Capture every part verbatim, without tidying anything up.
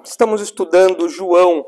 Estamos estudando João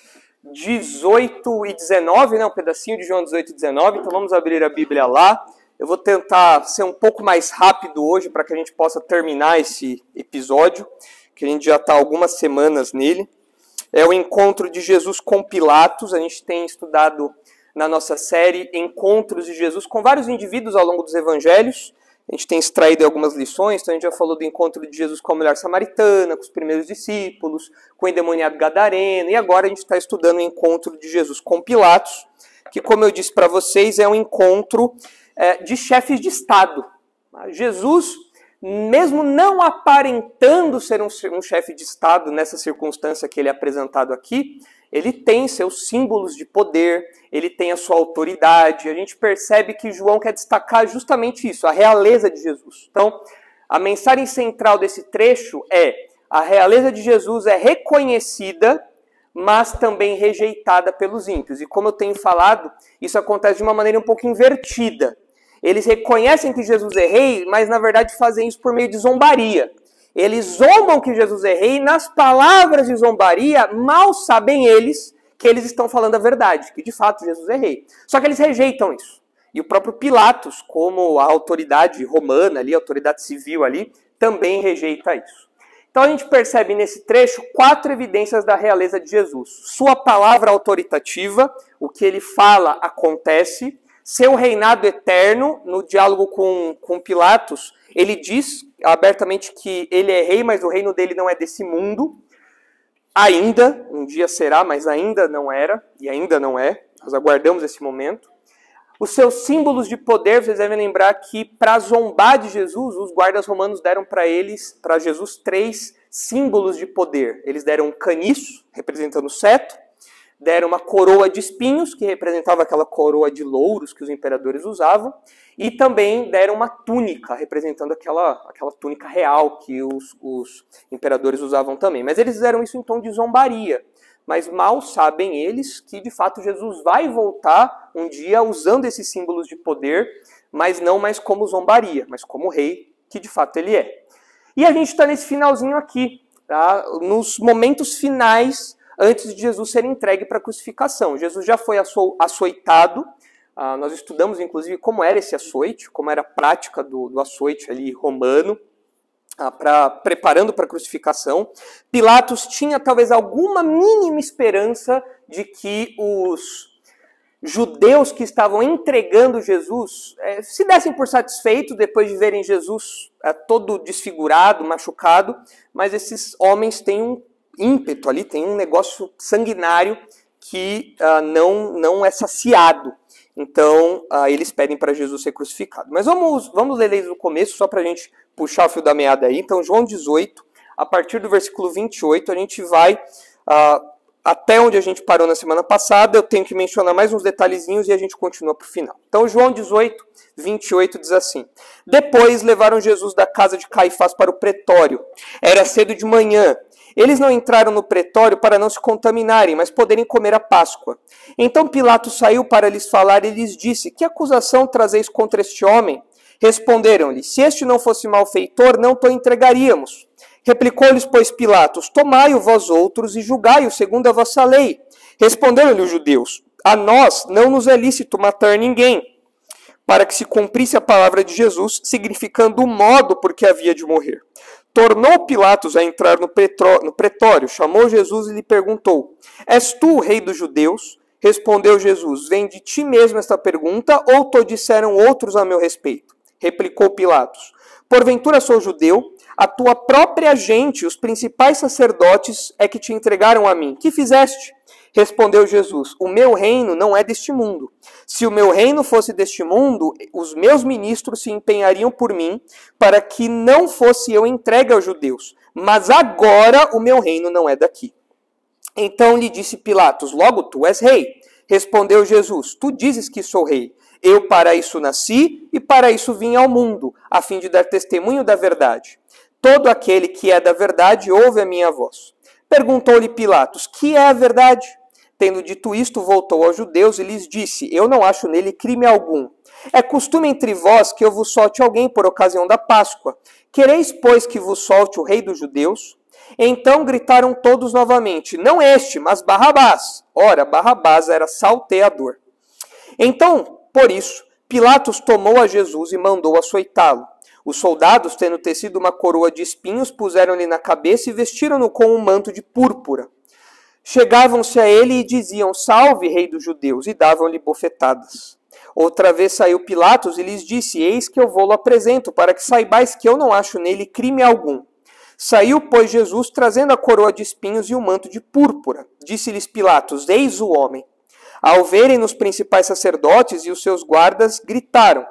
dezoito e dezenove, né? Um pedacinho de João dezoito e dezenove, então vamos abrir a Bíblia lá. Eu vou tentar ser um pouco mais rápido hoje para que a gente possa terminar esse episódio, que a gente já está algumas semanas nele. É o encontro de Jesus com Pilatos. A gente tem estudado na nossa série Encontros de Jesus com vários indivíduos ao longo dos evangelhos. A gente tem extraído algumas lições, então a gente já falou do encontro de Jesus com a mulher samaritana, com os primeiros discípulos, com o endemoniado gadareno, e agora a gente está estudando o encontro de Jesus com Pilatos, que, como eu disse para vocês, é um encontro é, de chefes de Estado. Jesus, mesmo não aparentando ser um, um chefe de Estado nessa circunstância que ele é apresentado aqui, ele tem seus símbolos de poder, ele tem a sua autoridade. A gente percebe que João quer destacar justamente isso, a realeza de Jesus. Então, a mensagem central desse trecho é: a realeza de Jesus é reconhecida, mas também rejeitada pelos ímpios. E como eu tenho falado, isso acontece de uma maneira um pouco invertida. Eles reconhecem que Jesus é rei, mas na verdade fazem isso por meio de zombaria. Eles zombam que Jesus é rei, e nas palavras de zombaria, mal sabem eles que eles estão falando a verdade, que de fato Jesus é rei. Só que eles rejeitam isso. E o próprio Pilatos, como a autoridade romana ali, a autoridade civil ali, também rejeita isso. Então a gente percebe nesse trecho quatro evidências da realeza de Jesus. Sua palavra autoritativa, o que ele fala acontece. Seu reinado eterno, no diálogo com, com Pilatos, ele diz abertamente que ele é rei, mas o reino dele não é desse mundo. Ainda, um dia será, mas ainda não era, e ainda não é. Nós aguardamos esse momento. Os seus símbolos de poder, vocês devem lembrar que para zombar de Jesus, os guardas romanos deram para eles, para Jesus, três símbolos de poder. Eles deram um caniço, representando o cetro, deram uma coroa de espinhos, que representava aquela coroa de louros que os imperadores usavam, e também deram uma túnica, representando aquela, aquela túnica real que os, os imperadores usavam também. Mas eles fizeram isso em tom de zombaria. Mas mal sabem eles que, de fato, Jesus vai voltar um dia usando esses símbolos de poder, mas não mais como zombaria, mas como rei, que de fato ele é. E a gente está nesse finalzinho aqui, tá? Nos momentos finais antes de Jesus ser entregue para a crucificação. Jesus já foi açoitado, uh, nós estudamos inclusive como era esse açoite, como era a prática do, do açoite ali romano, uh, pra, preparando para a crucificação. Pilatos tinha talvez alguma mínima esperança de que os judeus que estavam entregando Jesus eh, se dessem por satisfeitos depois de verem Jesus eh, todo desfigurado, machucado, mas esses homens têm um ímpeto ali, tem um negócio sanguinário que uh, não, não é saciado. Então, uh, eles pedem para Jesus ser crucificado. Mas vamos, vamos ler desde o começo, só para a gente puxar o fio da meada aí. Então, João dezoito, a partir do versículo vinte e oito, a gente vai uh, até onde a gente parou na semana passada. Eu tenho que mencionar mais uns detalhezinhos e a gente continua para o final. Então, João dezoito, vinte e oito diz assim: Depois levaram Jesus da casa de Caifás para o pretório. Era cedo de manhã. Eles não entraram no pretório para não se contaminarem, mas poderem comer a Páscoa. Então Pilatos saiu para lhes falar e lhes disse: Que acusação trazeis contra este homem? Responderam-lhe: Se este não fosse malfeitor, não o entregaríamos. Replicou-lhes, pois, Pilatos: Tomai-o vós outros e julgai-o segundo a vossa lei. Responderam-lhe os judeus: A nós não nos é lícito matar ninguém, para que se cumprisse a palavra de Jesus, significando o modo por que havia de morrer. Tornou Pilatos a entrar no pretório, chamou Jesus e lhe perguntou: És tu o rei dos judeus? Respondeu Jesus: Vem de ti mesmo esta pergunta, ou te disseram outros a meu respeito? Replicou Pilatos: Porventura sou judeu? A tua própria gente, os principais sacerdotes, é que te entregaram a mim. Que fizeste? Respondeu Jesus: O meu reino não é deste mundo. Se o meu reino fosse deste mundo, os meus ministros se empenhariam por mim, para que não fosse eu entregue aos judeus. Mas agora o meu reino não é daqui. Então lhe disse Pilatos: Logo tu és rei. Respondeu Jesus: Tu dizes que sou rei. Eu para isso nasci e para isso vim ao mundo, a fim de dar testemunho da verdade. Todo aquele que é da verdade ouve a minha voz. Perguntou-lhe Pilatos: Que é a verdade? Tendo dito isto, voltou aos judeus e lhes disse: Eu não acho nele crime algum. É costume entre vós que eu vos solte alguém por ocasião da Páscoa. Quereis, pois, que vos solte o rei dos judeus? Então gritaram todos novamente, não este, mas Barrabás. Ora, Barrabás era salteador. Então, por isso, Pilatos tomou a Jesus e mandou açoitá-lo. Os soldados, tendo tecido uma coroa de espinhos, puseram-lhe na cabeça e vestiram-no com um manto de púrpura. Chegavam-se a ele e diziam, salve, rei dos judeus, e davam-lhe bofetadas. Outra vez saiu Pilatos e lhes disse, eis que eu vou-lo apresento, para que saibais que eu não acho nele crime algum. Saiu, pois, Jesus, trazendo a coroa de espinhos e o manto de púrpura. Disse-lhes Pilatos, eis o homem. Ao verem os principais sacerdotes e os seus guardas, gritaram,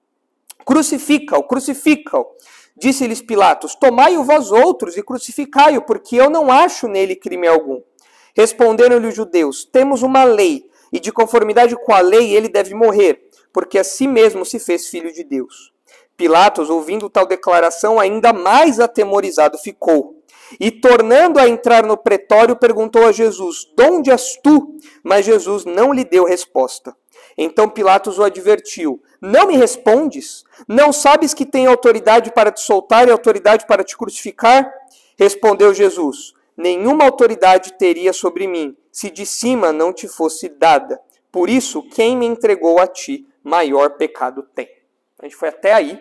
crucifica-o, crucifica-o. Disse-lhes Pilatos, tomai-o vós outros e crucificai-o, porque eu não acho nele crime algum. Responderam-lhe os judeus, temos uma lei, e de conformidade com a lei ele deve morrer, porque a si mesmo se fez filho de Deus. Pilatos, ouvindo tal declaração, ainda mais atemorizado ficou. E tornando a entrar no pretório, perguntou a Jesus, de onde és tu? Mas Jesus não lhe deu resposta. Então Pilatos o advertiu, não me respondes? Não sabes que tenho autoridade para te soltar e autoridade para te crucificar? Respondeu Jesus, nenhuma autoridade teria sobre mim, se de cima não te fosse dada. Por isso, quem me entregou a ti, maior pecado tem. A gente foi até aí,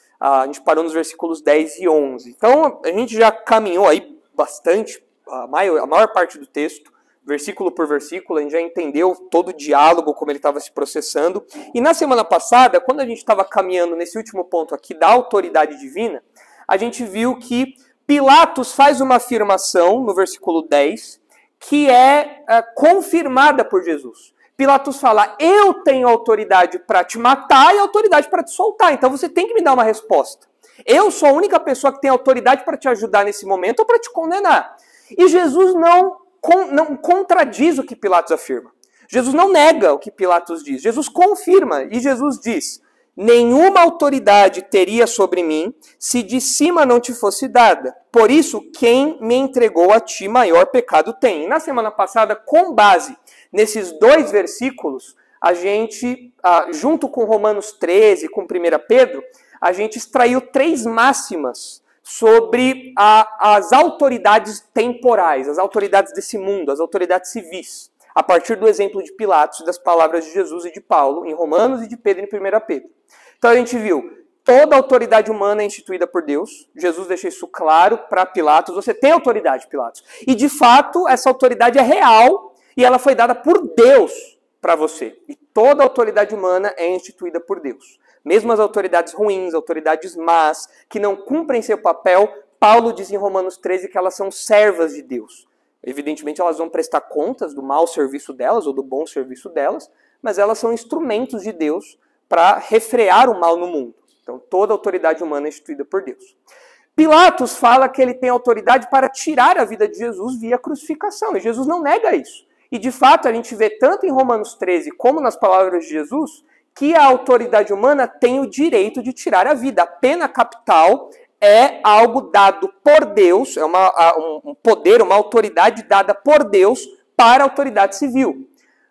a gente parou nos versículos dez e onze. Então, a gente já caminhou aí bastante, a maior, a maior parte do texto, versículo por versículo, a gente já entendeu todo o diálogo, como ele estava se processando. E na semana passada, quando a gente estava caminhando nesse último ponto aqui da autoridade divina, a gente viu que Pilatos faz uma afirmação, no versículo dez, que é, é confirmada por Jesus. Pilatos fala, eu tenho autoridade para te matar e autoridade para te soltar, então você tem que me dar uma resposta. Eu sou a única pessoa que tem autoridade para te ajudar nesse momento ou para te condenar. E Jesus não, não contradiz o que Pilatos afirma. Jesus não nega o que Pilatos diz, Jesus confirma, e Jesus diz, nenhuma autoridade teria sobre mim se de cima não te fosse dada. Por isso, quem me entregou a ti, maior pecado tem. E na semana passada, com base nesses dois versículos, a gente, junto com Romanos treze, com primeira Pedro, a gente extraiu três máximas sobre a, as autoridades temporais, as autoridades desse mundo, as autoridades civis, a partir do exemplo de Pilatos, das palavras de Jesus e de Paulo, em Romanos, e de Pedro em primeira Pedro. Então a gente viu, toda autoridade humana é instituída por Deus. Jesus deixa isso claro para Pilatos. Você tem autoridade, Pilatos. E de fato, essa autoridade é real e ela foi dada por Deus para você. E toda autoridade humana é instituída por Deus. Mesmo as autoridades ruins, autoridades más, que não cumprem seu papel, Paulo diz em Romanos treze que elas são servas de Deus. Evidentemente elas vão prestar contas do mau serviço delas ou do bom serviço delas, mas elas são instrumentos de Deus para refrear o mal no mundo. Então, toda autoridade humana é instituída por Deus. Pilatos fala que ele tem autoridade para tirar a vida de Jesus via crucificação, e Jesus não nega isso. E, de fato, a gente vê tanto em Romanos treze como nas palavras de Jesus que a autoridade humana tem o direito de tirar a vida. A pena capital é algo dado por Deus, é uma, um poder, uma autoridade dada por Deus para a autoridade civil.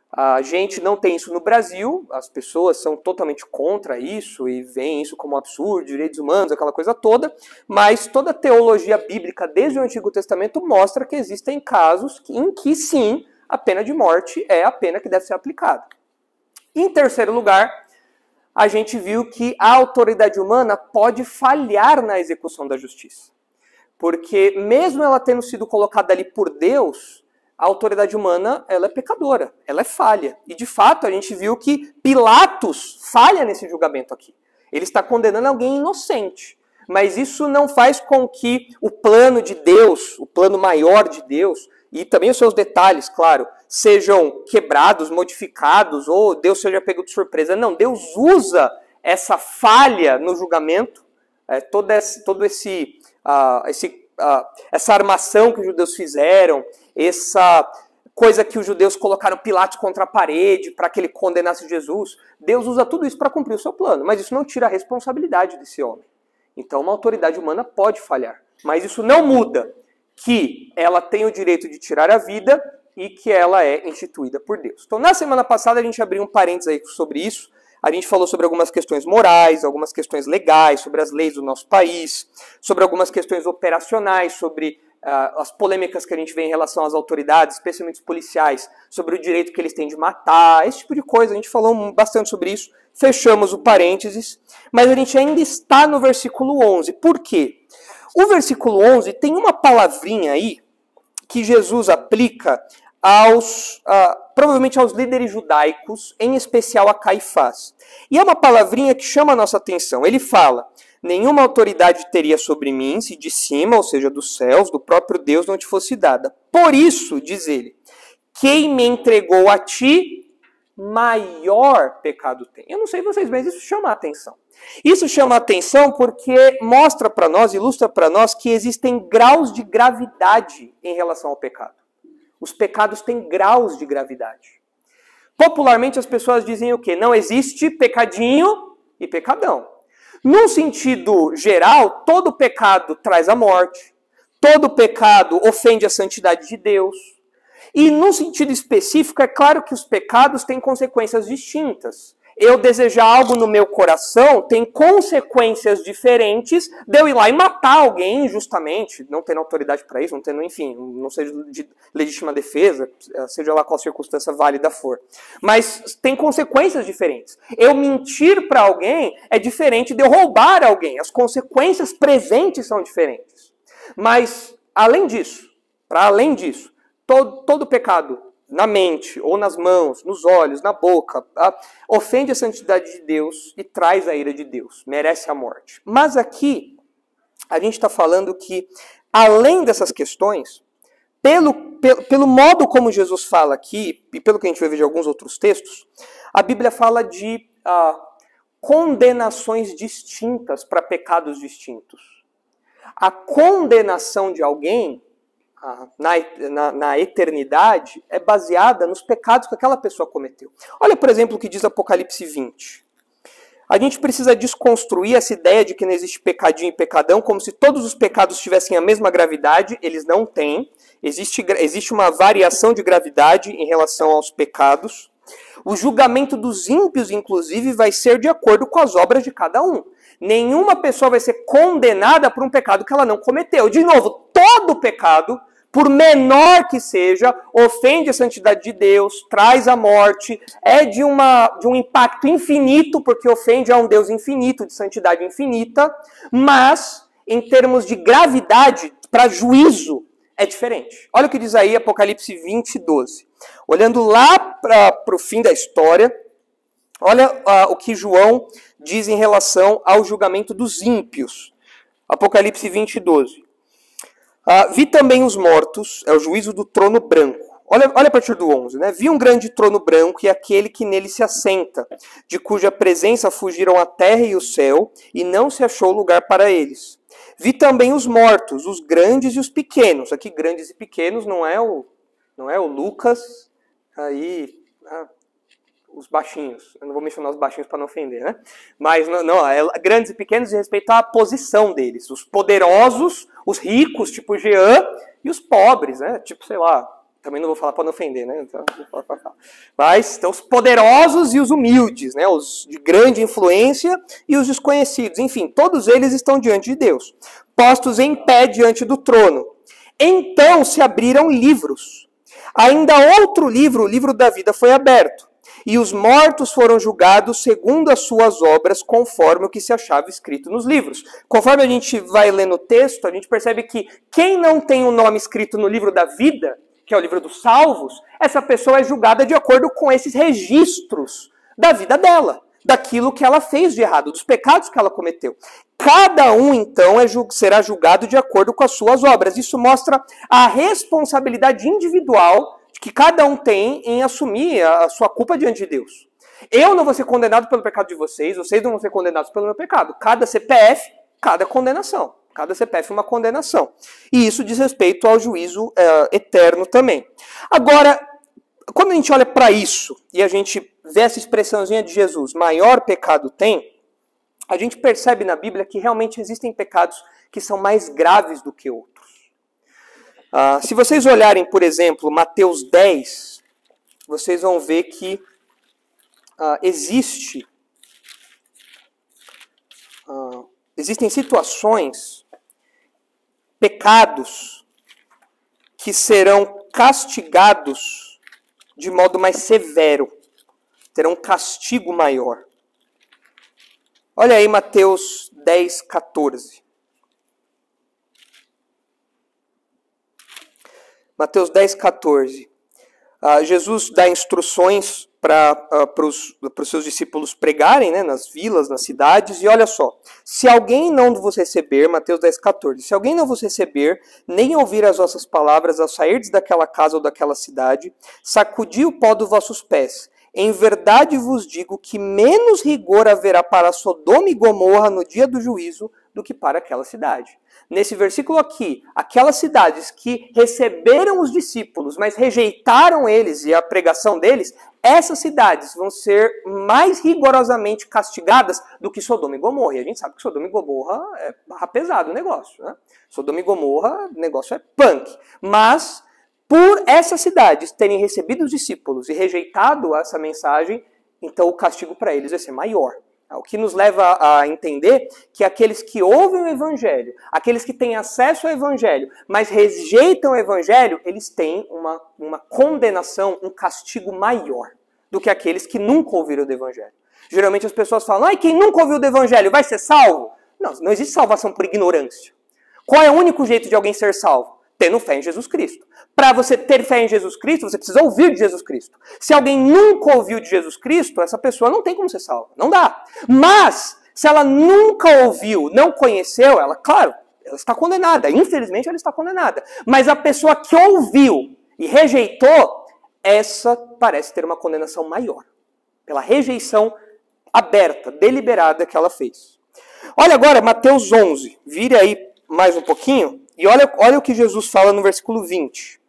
A gente não tem isso no Brasil, as pessoas são totalmente contra isso e veem isso como um absurdo, direitos humanos, aquela coisa toda, mas toda a teologia bíblica desde o Antigo Testamento mostra que existem casos em que sim, a pena de morte é a pena que deve ser aplicada. Em terceiro lugar, a gente viu que a autoridade humana pode falhar na execução da justiça. Porque mesmo ela tendo sido colocada ali por Deus, a autoridade humana, ela é pecadora, ela é falha. E, de fato, a gente viu que Pilatos falha nesse julgamento aqui. Ele está condenando alguém inocente. Mas isso não faz com que o plano de Deus, o plano maior de Deus, e também os seus detalhes, claro, sejam quebrados, modificados, ou Deus seja pego de surpresa. Não, Deus usa essa falha no julgamento, é, todo esse... Todo esse, uh, esse uh, essa armação que os judeus fizeram, essa coisa que os judeus colocaram Pilatos contra a parede para que ele condenasse Jesus. Deus usa tudo isso para cumprir o seu plano, mas isso não tira a responsabilidade desse homem. Então uma autoridade humana pode falhar, mas isso não muda que ela tem o direito de tirar a vida e que ela é instituída por Deus. Então na semana passada a gente abriu um parênteses aí sobre isso. A gente falou sobre algumas questões morais, algumas questões legais, sobre as leis do nosso país, sobre algumas questões operacionais, sobre uh, as polêmicas que a gente vê em relação às autoridades, especialmente os policiais, sobre o direito que eles têm de matar, esse tipo de coisa. A gente falou bastante sobre isso, fechamos o parênteses, mas a gente ainda está no versículo onze. Por quê? O versículo onze tem uma palavrinha aí que Jesus aplica aos, uh, provavelmente aos líderes judaicos, em especial a Caifás. E é uma palavrinha que chama a nossa atenção. Ele fala: nenhuma autoridade teria sobre mim, se de cima, ou seja, dos céus, do próprio Deus, não te fosse dada. Por isso, diz ele, quem me entregou a ti, maior pecado tem. Eu não sei vocês, mas isso chama a atenção. Isso chama a atenção porque mostra para nós, ilustra para nós, que existem graus de gravidade em relação ao pecado. Os pecados têm graus de gravidade. Popularmente as pessoas dizem o quê? Não existe pecadinho e pecadão. Num sentido geral, todo pecado traz a morte, todo pecado ofende a santidade de Deus. E num sentido específico, é claro que os pecados têm consequências distintas. Eu desejar algo no meu coração tem consequências diferentes de eu ir lá e matar alguém injustamente, não tendo autoridade para isso, não tendo, enfim, não seja de legítima defesa, seja lá qual circunstância válida for. Mas tem consequências diferentes. Eu mentir para alguém é diferente de eu roubar alguém. As consequências presentes são diferentes. Mas, além disso, para além disso, todo, todo pecado na mente, ou nas mãos, nos olhos, na boca, tá? Ofende a santidade de Deus e traz a ira de Deus, merece a morte. Mas aqui, a gente está falando que, além dessas questões, pelo, pelo, pelo modo como Jesus fala aqui, e pelo que a gente vai ver de alguns outros textos, a Bíblia fala de ah, condenações distintas para pecados distintos. A condenação de alguém Na, na, na eternidade é baseada nos pecados que aquela pessoa cometeu. Olha, por exemplo, o que diz Apocalipse vinte. A gente precisa desconstruir essa ideia de que não existe pecadinho e pecadão, como se todos os pecados tivessem a mesma gravidade. Eles não têm. Existe, existe uma variação de gravidade em relação aos pecados. O julgamento dos ímpios, inclusive, vai ser de acordo com as obras de cada um. Nenhuma pessoa vai ser condenada por um pecado que ela não cometeu. De novo, todo pecado, por menor que seja, ofende a santidade de Deus, traz a morte, é de, uma, de um impacto infinito, porque ofende a um Deus infinito, de santidade infinita, mas, em termos de gravidade, para juízo, é diferente. Olha o que diz aí Apocalipse vinte, doze. Olhando lá para o fim da história, olha uh, o que João diz em relação ao julgamento dos ímpios. Apocalipse vinte, doze. Uh, vi também os mortos, é o juízo do trono branco. Olha, olha a partir do onze, né? Vi um grande trono branco e aquele que nele se assenta, de cuja presença fugiram a terra e o céu, e não se achou lugar para eles. Vi também os mortos, os grandes e os pequenos. Aqui, grandes e pequenos, não é o, não é o Lucas, aí... Ah, os baixinhos. Eu não vou mencionar os baixinhos para não ofender, né? Mas, não, não, é grandes e pequenos de respeito à posição deles. Os poderosos, os ricos, tipo Jean, e os pobres, né? Tipo, sei lá, também não vou falar para não ofender, né? Então, mas, então, os poderosos e os humildes, né? Os de grande influência e os desconhecidos. Enfim, todos eles estão diante de Deus, postos em pé diante do trono. Então se abriram livros. Ainda outro livro, o livro da vida, foi aberto. E os mortos foram julgados segundo as suas obras, conforme o que se achava escrito nos livros. Conforme a gente vai lendo o texto, a gente percebe que quem não tem o nome escrito no livro da vida, que é o livro dos salvos, essa pessoa é julgada de acordo com esses registros da vida dela, daquilo que ela fez de errado, dos pecados que ela cometeu. Cada um, então, é, será julgado de acordo com as suas obras. Isso mostra a responsabilidade individual que cada um tem em assumir a sua culpa diante de Deus. Eu não vou ser condenado pelo pecado de vocês, vocês não vão ser condenados pelo meu pecado. Cada C P F, cada condenação. Cada C P F uma condenação. E isso diz respeito ao juízo é, eterno também. Agora, quando a gente olha para isso, e a gente vê essa expressãozinha de Jesus, maior pecado tem, a gente percebe na Bíblia que realmente existem pecados que são mais graves do que outros. Uh, se vocês olharem, por exemplo, Mateus dez, vocês vão ver que uh, existe, uh, existem situações, pecados, que serão castigados de modo mais severo, terão um castigo maior. Olha aí Mateus dez, catorze. Mateus dez, catorze. Uh, Jesus dá instruções para uh, os seus discípulos pregarem, né, nas vilas, nas cidades. E olha só, se alguém não vos receber, Mateus dez, catorze, se alguém não vos receber, nem ouvir as vossas palavras ao sairdes daquela casa ou daquela cidade, sacudi o pó dos vossos pés. Em verdade vos digo que menos rigor haverá para Sodoma e Gomorra no dia do juízo do que para aquela cidade. Nesse versículo aqui, aquelas cidades que receberam os discípulos, mas rejeitaram eles e a pregação deles, essas cidades vão ser mais rigorosamente castigadas do que Sodoma e Gomorra. E a gente sabe que Sodoma e Gomorra é barra pesado o negócio, né? Sodoma e Gomorra, o negócio é punk. Mas, por essas cidades terem recebido os discípulos e rejeitado essa mensagem, então o castigo para eles vai ser maior. O que nos leva a entender que aqueles que ouvem o Evangelho, aqueles que têm acesso ao Evangelho, mas rejeitam o Evangelho, eles têm uma, uma condenação, um castigo maior do que aqueles que nunca ouviram do Evangelho. Geralmente as pessoas falam, ah, quem nunca ouviu do Evangelho vai ser salvo? Não, não existe salvação por ignorância. Qual é o único jeito de alguém ser salvo? Tendo fé em Jesus Cristo. Para você ter fé em Jesus Cristo, você precisa ouvir de Jesus Cristo. Se alguém nunca ouviu de Jesus Cristo, essa pessoa não tem como ser salva. Não dá. Mas, se ela nunca ouviu, não conheceu, ela, claro, ela está condenada. Infelizmente, ela está condenada. Mas a pessoa que ouviu e rejeitou, essa parece ter uma condenação maior. Pela rejeição aberta, deliberada que ela fez. Olha agora Mateus onze. Vire aí mais um pouquinho. E olha, olha o que Jesus fala no versículo vinte.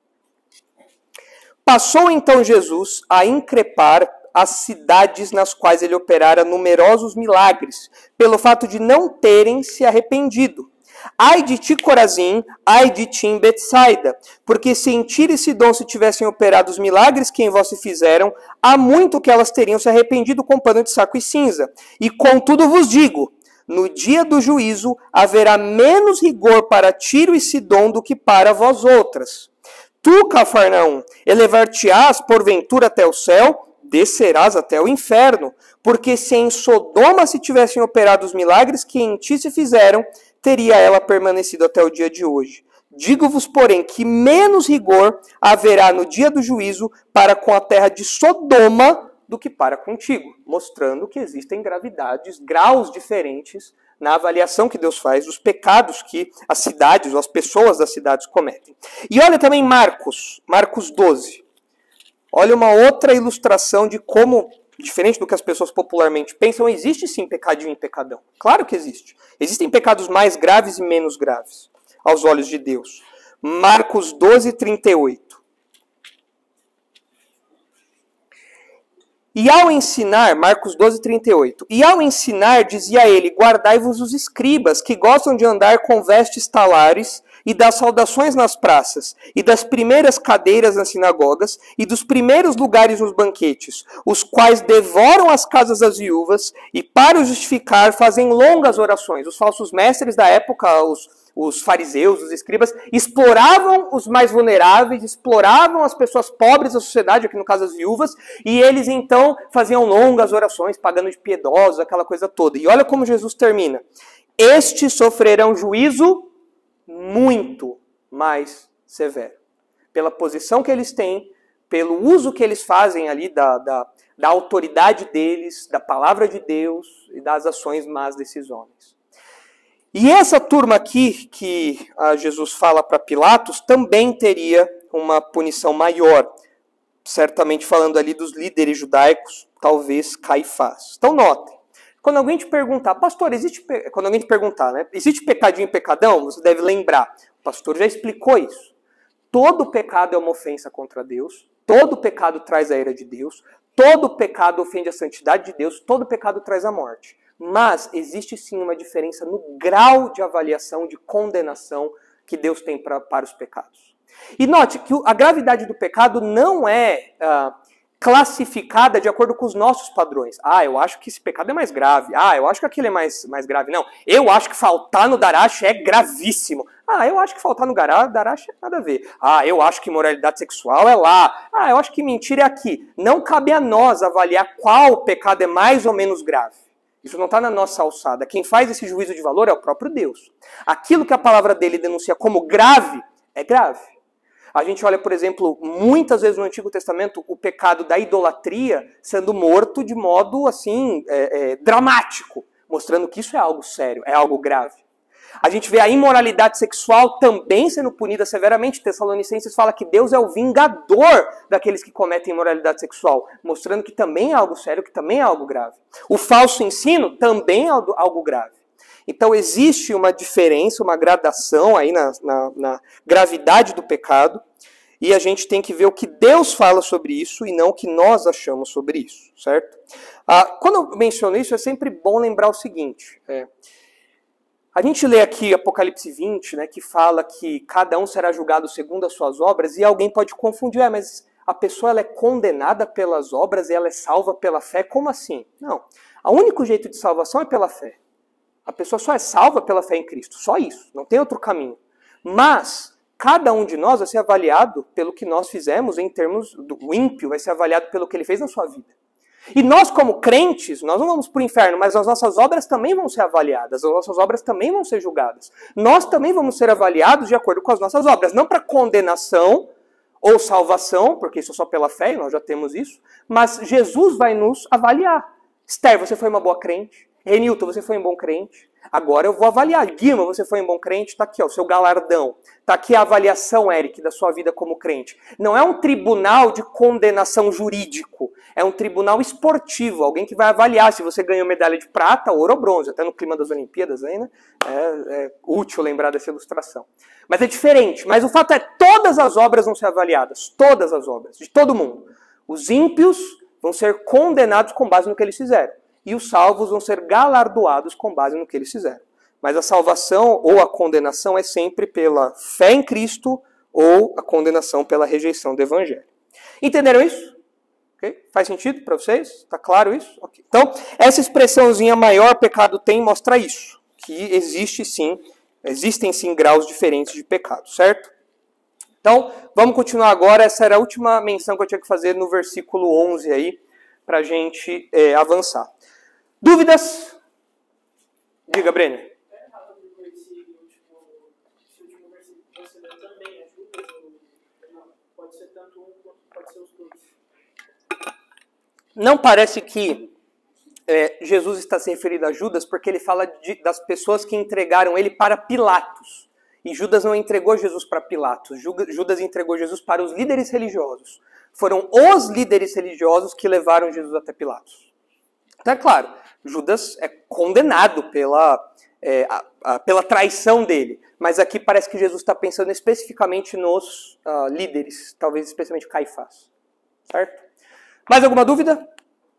Passou então Jesus a increpar as cidades nas quais ele operara numerosos milagres, pelo fato de não terem se arrependido. Ai de ti, Corazim, ai de ti em Betsaida, porque se em Tiro e Sidom se tivessem operado os milagres que em vós se fizeram, há muito que elas teriam se arrependido com pano de saco e cinza. E contudo vos digo, no dia do juízo haverá menos rigor para Tiro e Sidom do que para vós outras. Tu, Cafarnaum, elevar-te-ás porventura até o céu, descerás até o inferno. Porque se em Sodoma se tivessem operado os milagres que em ti se fizeram, teria ela permanecido até o dia de hoje. Digo-vos, porém, que menos rigor haverá no dia do juízo para com a terra de Sodoma do que para contigo, mostrando que existem gravidades, graus diferentes na avaliação que Deus faz dos pecados que as cidades, ou as pessoas das cidades cometem. E olha também Marcos, Marcos doze. Olha uma outra ilustração de como, diferente do que as pessoas popularmente pensam, existe sim pecadinho e pecadão. Claro que existe. Existem pecados mais graves e menos graves aos olhos de Deus. Marcos doze, trinta e oito. E ao ensinar, Marcos doze, trinta e oito, e ao ensinar, dizia ele, guardai-vos os escribas, que gostam de andar com vestes talares, e das saudações nas praças, e das primeiras cadeiras nas sinagogas, e dos primeiros lugares nos banquetes, os quais devoram as casas das viúvas, e para os justificar fazem longas orações. Os falsos mestres da época, os Os fariseus, os escribas, exploravam os mais vulneráveis, exploravam as pessoas pobres da sociedade, aqui no caso as viúvas, e eles então faziam longas orações, pagando de piedosos, aquela coisa toda. E olha como Jesus termina. Estes sofrerão juízo muito mais severo. Pela posição que eles têm, pelo uso que eles fazem ali da, da, da autoridade deles, da palavra de Deus e das ações más desses homens. E essa turma aqui, que ah, Jesus fala para Pilatos, também teria uma punição maior. Certamente falando ali dos líderes judaicos, talvez Caifás. Então notem, quando alguém te perguntar, pastor, existe pe... quando alguém te perguntar, né, existe pecadinho e pecadão? Você deve lembrar, o pastor já explicou isso. Todo pecado é uma ofensa contra Deus, todo pecado traz a ira de Deus, todo pecado ofende a santidade de Deus, todo pecado traz a morte. Mas existe sim uma diferença no grau de avaliação, de condenação que Deus tem pra, para os pecados. E note que a gravidade do pecado não é uh, classificada de acordo com os nossos padrões. Ah, eu acho que esse pecado é mais grave. Ah, eu acho que aquele é mais, mais grave. Não, eu acho que faltar no darash é gravíssimo. Ah, eu acho que faltar no darash é nada a ver. Ah, eu acho que imoralidade sexual é lá. Ah, eu acho que mentira é aqui. Não cabe a nós avaliar qual pecado é mais ou menos grave. Isso não está na nossa alçada. Quem faz esse juízo de valor é o próprio Deus. Aquilo que a palavra dele denuncia como grave, é grave. A gente olha, por exemplo, muitas vezes no Antigo Testamento, o pecado da idolatria sendo morto de modo, assim, é, é, dramático, mostrando que isso é algo sério, é algo grave. A gente vê a imoralidade sexual também sendo punida severamente. Tessalonicenses fala que Deus é o vingador daqueles que cometem imoralidade sexual, mostrando que também é algo sério, que também é algo grave. O falso ensino também é algo grave. Então existe uma diferença, uma gradação aí na, na, na gravidade do pecado, e a gente tem que ver o que Deus fala sobre isso e não o que nós achamos sobre isso, certo? Ah, quando eu menciono isso, é sempre bom lembrar o seguinte, é, a gente lê aqui Apocalipse vinte, né, que fala que cada um será julgado segundo as suas obras, e alguém pode confundir, é, mas a pessoa ela é condenada pelas obras e ela é salva pela fé, como assim? Não, o único jeito de salvação é pela fé. A pessoa só é salva pela fé em Cristo, só isso, não tem outro caminho. Mas cada um de nós vai ser avaliado pelo que nós fizemos em termos do o ímpio, vai ser avaliado pelo que ele fez na sua vida. E nós como crentes, nós não vamos para o inferno, mas as nossas obras também vão ser avaliadas, as nossas obras também vão ser julgadas. Nós também vamos ser avaliados de acordo com as nossas obras, não para condenação ou salvação, porque isso é só pela fé, e nós já temos isso, mas Jesus vai nos avaliar. Esther, você foi uma boa crente? Renilton, você foi um bom crente? Agora eu vou avaliar. Guima, você foi um bom crente? Está aqui, ó, o seu galardão. Está aqui a avaliação, Eric, da sua vida como crente. Não é um tribunal de condenação jurídico. É um tribunal esportivo. Alguém que vai avaliar se você ganhou medalha de prata, ouro ou bronze. Até no clima das Olimpíadas aí, né? É, é útil lembrar dessa ilustração. Mas é diferente. Mas o fato é, todas as obras vão ser avaliadas. Todas as obras. De todo mundo. Os ímpios vão ser condenados com base no que eles fizeram. E os salvos vão ser galardoados com base no que eles fizeram. Mas a salvação ou a condenação é sempre pela fé em Cristo ou a condenação pela rejeição do Evangelho. Entenderam isso? Okay? Faz sentido para vocês? Está claro isso? Okay. Então, essa expressãozinha maior pecado tem mostra isso. Que existe sim, existem sim graus diferentes de pecado, certo? Então, vamos continuar agora. Essa era a última menção que eu tinha que fazer no versículo onze aí, para a gente é, avançar. Dúvidas? Diga, Brenner. Não parece que é, Jesus está se referindo a Judas, porque ele fala de, das pessoas que entregaram ele para Pilatos. E Judas não entregou Jesus para Pilatos. Judas entregou Jesus para os líderes religiosos. Foram os líderes religiosos que levaram Jesus até Pilatos. Então é claro, Judas é condenado pela, é, a, a, pela traição dele. Mas aqui parece que Jesus está pensando especificamente nos uh, líderes, talvez especialmente Caifás. Certo? Mais alguma dúvida?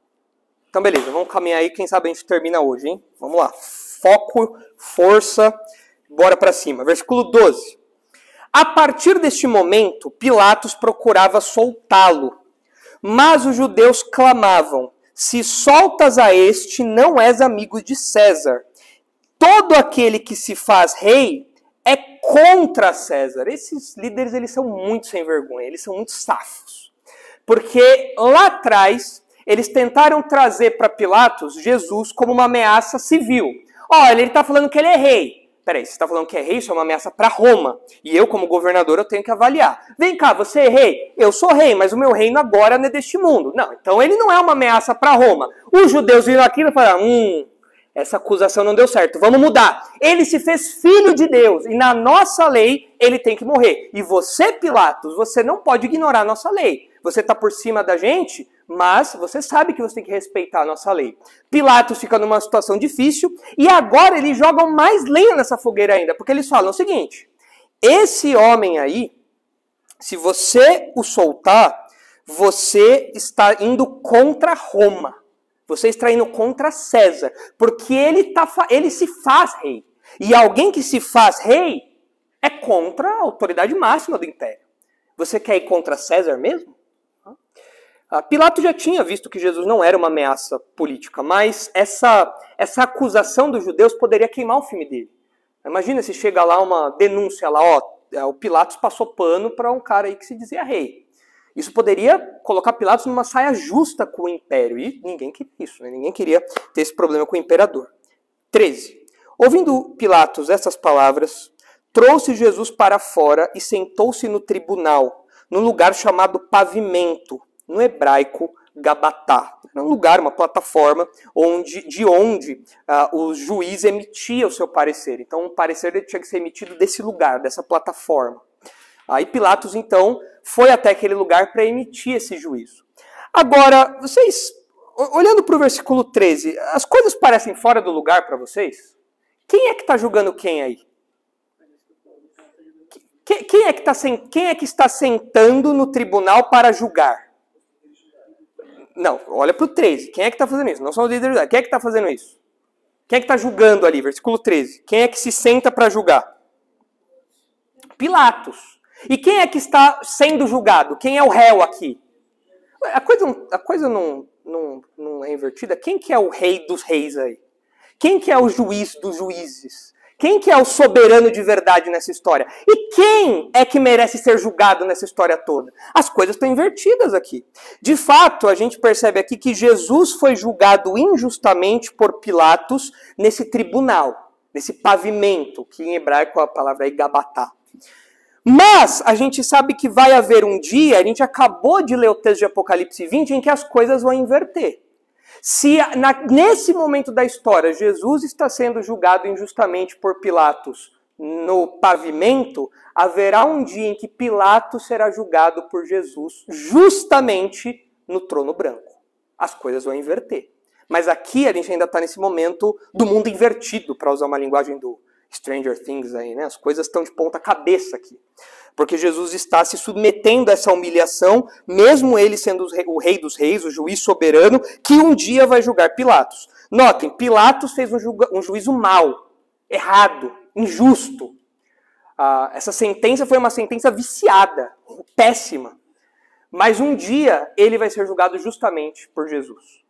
Então beleza, vamos caminhar aí, quem sabe a gente termina hoje, hein? Vamos lá. Foco, força, bora para cima. Versículo doze. A partir deste momento, Pilatos procurava soltá-lo. Mas os judeus clamavam: se soltas a este, não és amigo de César. Todo aquele que se faz rei é contra César. Esses líderes, eles são muito sem vergonha, eles são muito safos. Porque lá atrás, eles tentaram trazer para Pilatos Jesus como uma ameaça civil. Olha, ele está falando que ele é rei. Peraí, você está falando que é rei, isso é uma ameaça para Roma. E eu, como governador, eu tenho que avaliar. Vem cá, você é rei? Eu sou rei, mas o meu reino agora não é deste mundo. Não, então ele não é uma ameaça para Roma. Os judeus viram aquilo e falaram, hum, essa acusação não deu certo, vamos mudar. Ele se fez filho de Deus e na nossa lei ele tem que morrer. E você, Pilatos, você não pode ignorar a nossa lei. Você está por cima da gente, mas você sabe que você tem que respeitar a nossa lei. Pilatos fica numa situação difícil e agora eles jogam mais lenha nessa fogueira ainda, porque eles falam o seguinte: esse homem aí, se você o soltar, você está indo contra Roma. Você está indo contra César, porque ele, tá, ele se faz rei. E alguém que se faz rei é contra a autoridade máxima do império. Você quer ir contra César mesmo? Pilatos já tinha visto que Jesus não era uma ameaça política, mas essa, essa acusação dos judeus poderia queimar o filme dele. Imagina se chega lá uma denúncia lá, ó, o Pilatos passou pano para um cara aí que se dizia rei. Isso poderia colocar Pilatos numa saia justa com o império, e ninguém queria isso, né? Ninguém queria ter esse problema com o imperador. treze. Ouvindo Pilatos essas palavras, trouxe Jesus para fora e sentou-se no tribunal, num lugar chamado Pavimento, no hebraico, Gabatá. Era um lugar, uma plataforma, onde, de onde uh, o juiz emitia o seu parecer. Então, o parecer ele tinha que ser emitido desse lugar, dessa plataforma. Aí Pilatos, então, foi até aquele lugar para emitir esse juízo. Agora, vocês, olhando para o versículo treze, as coisas parecem fora do lugar para vocês? Quem é que está julgando quem aí? Quem é que, tá, quem é que está sentando no tribunal para julgar? Não, olha para o treze. Quem é que está fazendo isso? Não são os líderes. Quem é que está fazendo isso? Quem é que está julgando ali? Versículo treze. Quem é que se senta para julgar? Pilatos. E quem é que está sendo julgado? Quem é o réu aqui? A coisa, a coisa não, não, não é invertida. Quem que é o rei dos reis aí? Quem que é o juiz dos juízes? Quem que é o soberano de verdade nessa história? E quem é que merece ser julgado nessa história toda? As coisas estão invertidas aqui. De fato, a gente percebe aqui que Jesus foi julgado injustamente por Pilatos nesse tribunal, nesse pavimento, que em hebraico a palavra é Gabatá. Mas a gente sabe que vai haver um dia, a gente acabou de ler o texto de Apocalipse vinte, em que as coisas vão inverter. Se na, nesse momento da história Jesus está sendo julgado injustamente por Pilatos no pavimento, haverá um dia em que Pilatos será julgado por Jesus justamente no trono branco. As coisas vão inverter. Mas aqui a gente ainda está nesse momento do mundo invertido, para usar uma linguagem do Stranger Things aí, né? As coisas estão de ponta cabeça aqui. Porque Jesus está se submetendo a essa humilhação, mesmo ele sendo o rei dos reis, o juiz soberano, que um dia vai julgar Pilatos. Notem, Pilatos fez um, julga, um juízo mau, errado, injusto. Ah, essa sentença foi uma sentença viciada, péssima. Mas um dia ele vai ser julgado justamente por Jesus.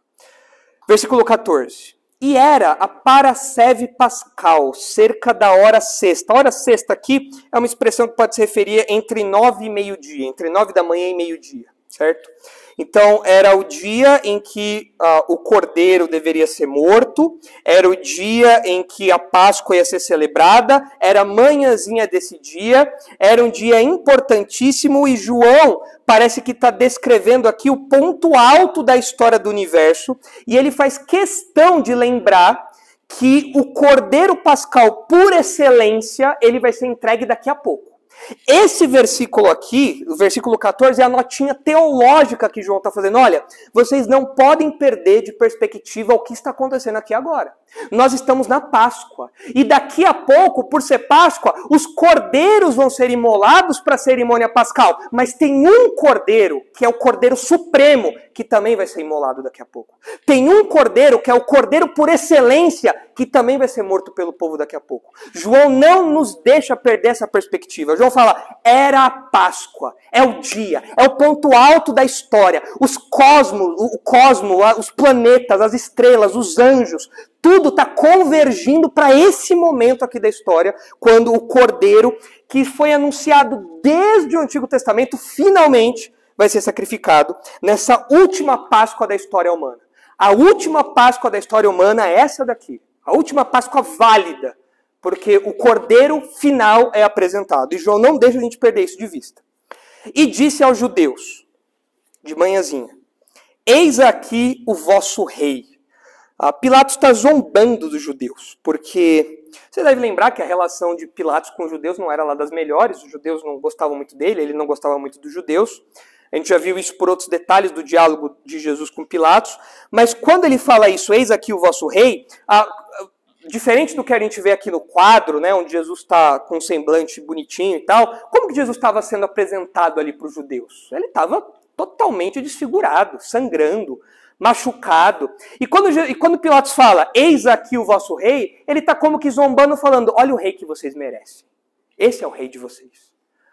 Versículo catorze. E era a parasceve pascal, cerca da hora sexta. A hora sexta aqui é uma expressão que pode se referir entre nove e meio-dia, entre nove da manhã e meio-dia, certo? Então, era o dia em que uh, o cordeiro deveria ser morto, era o dia em que a Páscoa ia ser celebrada, era a manhãzinha desse dia, era um dia importantíssimo e João parece que está descrevendo aqui o ponto alto da história do universo e ele faz questão de lembrar que o cordeiro pascal por excelência, ele vai ser entregue daqui a pouco. Esse versículo aqui, o versículo catorze, é a notinha teológica que João está fazendo. Olha, vocês não podem perder de perspectiva o que está acontecendo aqui agora. Nós estamos na Páscoa. E daqui a pouco, por ser Páscoa, os cordeiros vão ser imolados para a cerimônia pascal. Mas tem um cordeiro, que é o cordeiro supremo, que também vai ser imolado daqui a pouco. Tem um cordeiro, que é o cordeiro por excelência, que também vai ser morto pelo povo daqui a pouco. João não nos deixa perder essa perspectiva. João fala, era a Páscoa, é o dia, é o ponto alto da história. Os cosmos, o cosmo, os planetas, as estrelas, os anjos, tudo está convergindo para esse momento aqui da história, quando o cordeiro, que foi anunciado desde o Antigo Testamento, finalmente vai ser sacrificado nessa última Páscoa da história humana. A última Páscoa da história humana é essa daqui. A última Páscoa válida, porque o cordeiro final é apresentado. E João não deixa a gente perder isso de vista. E disse aos judeus, de manhãzinha, eis aqui o vosso rei. Ah, Pilatos está zombando dos judeus, porque você deve lembrar que a relação de Pilatos com os judeus não era lá das melhores, os judeus não gostavam muito dele, ele não gostava muito dos judeus. A gente já viu isso por outros detalhes do diálogo de Jesus com Pilatos, mas quando ele fala isso, eis aqui o vosso rei, a, a, diferente do que a gente vê aqui no quadro, né, onde Jesus está com um semblante bonitinho e tal, como que Jesus estava sendo apresentado ali para os judeus? Ele estava totalmente desfigurado, sangrando, machucado. E quando, e quando Pilatos fala, eis aqui o vosso rei, ele está como que zombando, falando, olha o rei que vocês merecem. Esse é o rei de vocês.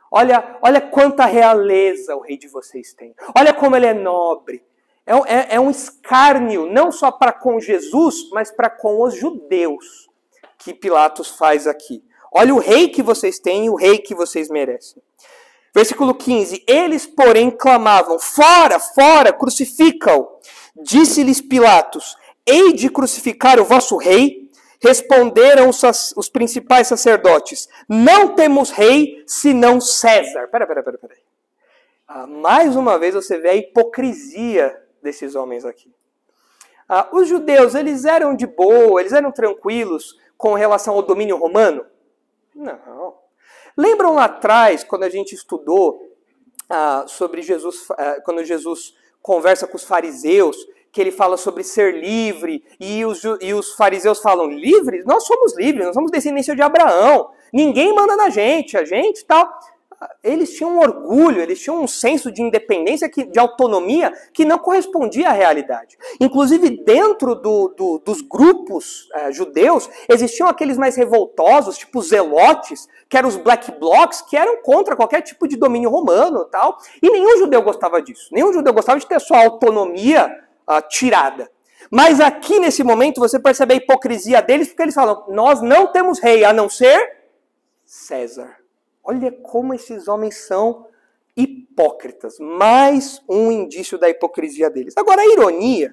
Olha, olha quanta realeza o rei de vocês tem. Olha como ele é nobre. É, é, é um escárnio, não só para com Jesus, mas para com os judeus, que Pilatos faz aqui. Olha o rei que vocês têm e o rei que vocês merecem. Versículo quinze. Eles, porém, clamavam, fora, fora, crucifica-o. Disse-lhes Pilatos, hei de crucificar o vosso rei? Responderam os, os principais sacerdotes, não temos rei, senão César. Pera, pera, pera, pera. Ah, mais uma vez você vê a hipocrisia desses homens aqui. Ah, os judeus, eles eram de boa, eles eram tranquilos com relação ao domínio romano? Não. Lembram lá atrás, quando a gente estudou ah, sobre Jesus, ah, quando Jesus conversa com os fariseus, que ele fala sobre ser livre, e os, e os fariseus falam, livres? Nós somos livres, nós somos descendência de Abraão, ninguém manda na gente, a gente tal... Eles tinham um orgulho, eles tinham um senso de independência, que, de autonomia, que não correspondia à realidade. Inclusive, dentro do, do, dos grupos eh, judeus, existiam aqueles mais revoltosos, tipo os zelotes, que eram os black blocs, que eram contra qualquer tipo de domínio romano e tal. E nenhum judeu gostava disso. Nenhum judeu gostava de ter sua autonomia ah, tirada. Mas aqui, nesse momento, você percebe a hipocrisia deles, porque eles falam, nós não temos rei, a não ser César. Olha como esses homens são hipócritas. Mais um indício da hipocrisia deles. Agora, a ironia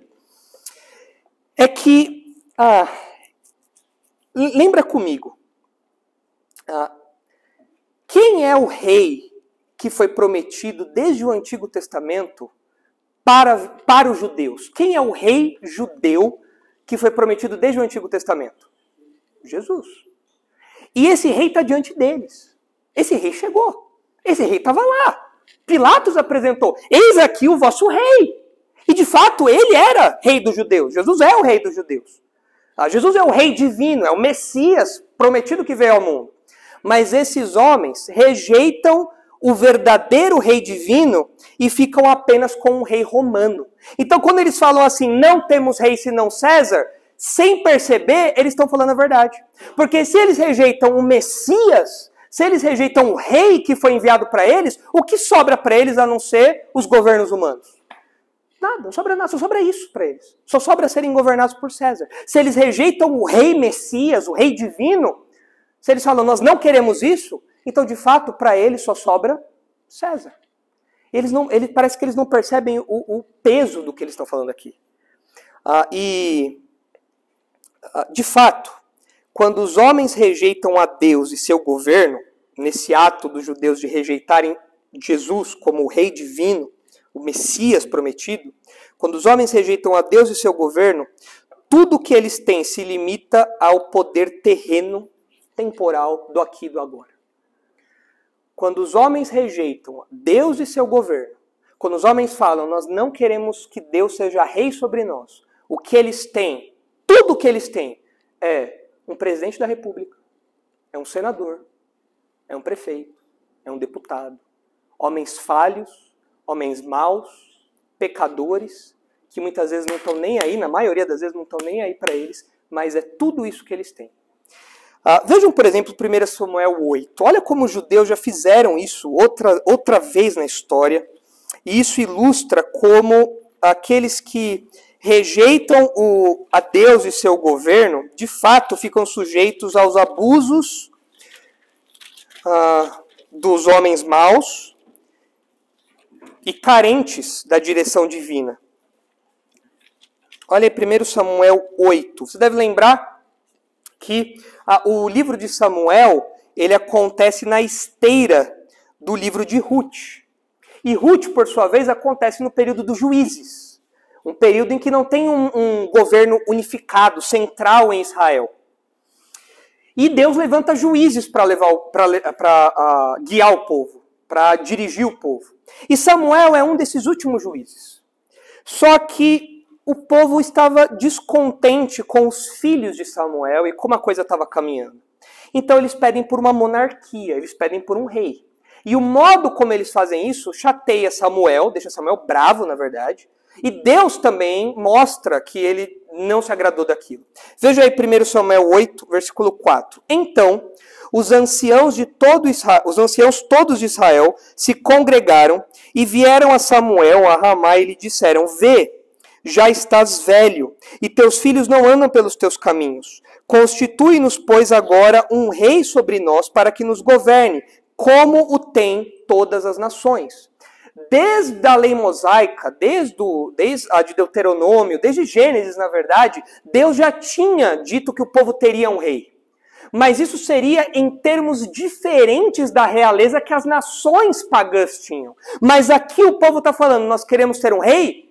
é que... Ah, lembra comigo. Ah, quem é o rei que foi prometido desde o Antigo Testamento para, para os judeus? Quem é o rei judeu que foi prometido desde o Antigo Testamento? Jesus. E esse rei está diante deles. Esse rei chegou. Esse rei estava lá. Pilatos apresentou. Eis aqui o vosso rei. E de fato ele era rei dos judeus. Jesus é o rei dos judeus. Ah, Jesus é o rei divino, é o Messias prometido que veio ao mundo. Mas esses homens rejeitam o verdadeiro rei divino e ficam apenas com um rei romano. Então quando eles falam assim, não temos rei senão César, sem perceber, eles estão falando a verdade. Porque se eles rejeitam o Messias... Se eles rejeitam o rei que foi enviado para eles, o que sobra para eles a não ser os governos humanos? Nada, não sobra nada, só sobra isso para eles. Só sobra serem governados por César. Se eles rejeitam o rei Messias, o rei divino, se eles falam, nós não queremos isso, então de fato para eles só sobra César. Eles não, ele, parece que eles não percebem o, o peso do que eles estão falando aqui. Ah, e, ah, de fato, quando os homens rejeitam a Deus e seu governo, nesse ato dos judeus de rejeitarem Jesus como o rei divino, o Messias prometido, quando os homens rejeitam a Deus e seu governo, tudo que eles têm se limita ao poder terreno, temporal, do aqui e do agora. Quando os homens rejeitam Deus e seu governo, quando os homens falam, nós não queremos que Deus seja rei sobre nós, o que eles têm, tudo o que eles têm, é um presidente da república, é um senador, é um prefeito, é um deputado. Homens falhos, homens maus, pecadores, que muitas vezes não estão nem aí, na maioria das vezes não estão nem aí para eles, mas é tudo isso que eles têm. Ah, vejam, por exemplo, primeiro Samuel oito. Olha como os judeus já fizeram isso outra, outra vez na história. E isso ilustra como aqueles que rejeitam o, a Deus e seu governo, de fato ficam sujeitos aos abusos ah, dos homens maus e carentes da direção divina. Olha aí, primeiro Samuel oito. Você deve lembrar que ah, o livro de Samuel, ele acontece na esteira do livro de Ruth. E Ruth, por sua vez, acontece no período dos juízes. Um período em que não tem um, um governo unificado, central em Israel. E Deus levanta juízes para levar, para uh, guiar o povo, para dirigir o povo. E Samuel é um desses últimos juízes. Só que o povo estava descontente com os filhos de Samuel e como a coisa estava caminhando. Então eles pedem por uma monarquia, eles pedem por um rei. E o modo como eles fazem isso chateia Samuel, deixa Samuel bravo, na verdade. E Deus também mostra que ele não se agradou daquilo. Veja aí primeiro Samuel oito, versículo quatro. Então, Os anciãos, de todo Israel, os anciãos todos de Israel se congregaram e vieram a Samuel, a Ramá, e lhe disseram: Vê, já estás velho, e teus filhos não andam pelos teus caminhos. Constitui-nos, pois, agora um rei sobre nós para que nos governe, como o tem todas as nações. Desde a lei mosaica, desde, o, desde a de Deuteronômio, desde Gênesis, na verdade, Deus já tinha dito que o povo teria um rei. Mas isso seria em termos diferentes da realeza que as nações pagãs tinham. Mas aqui o povo está falando, nós queremos ter um rei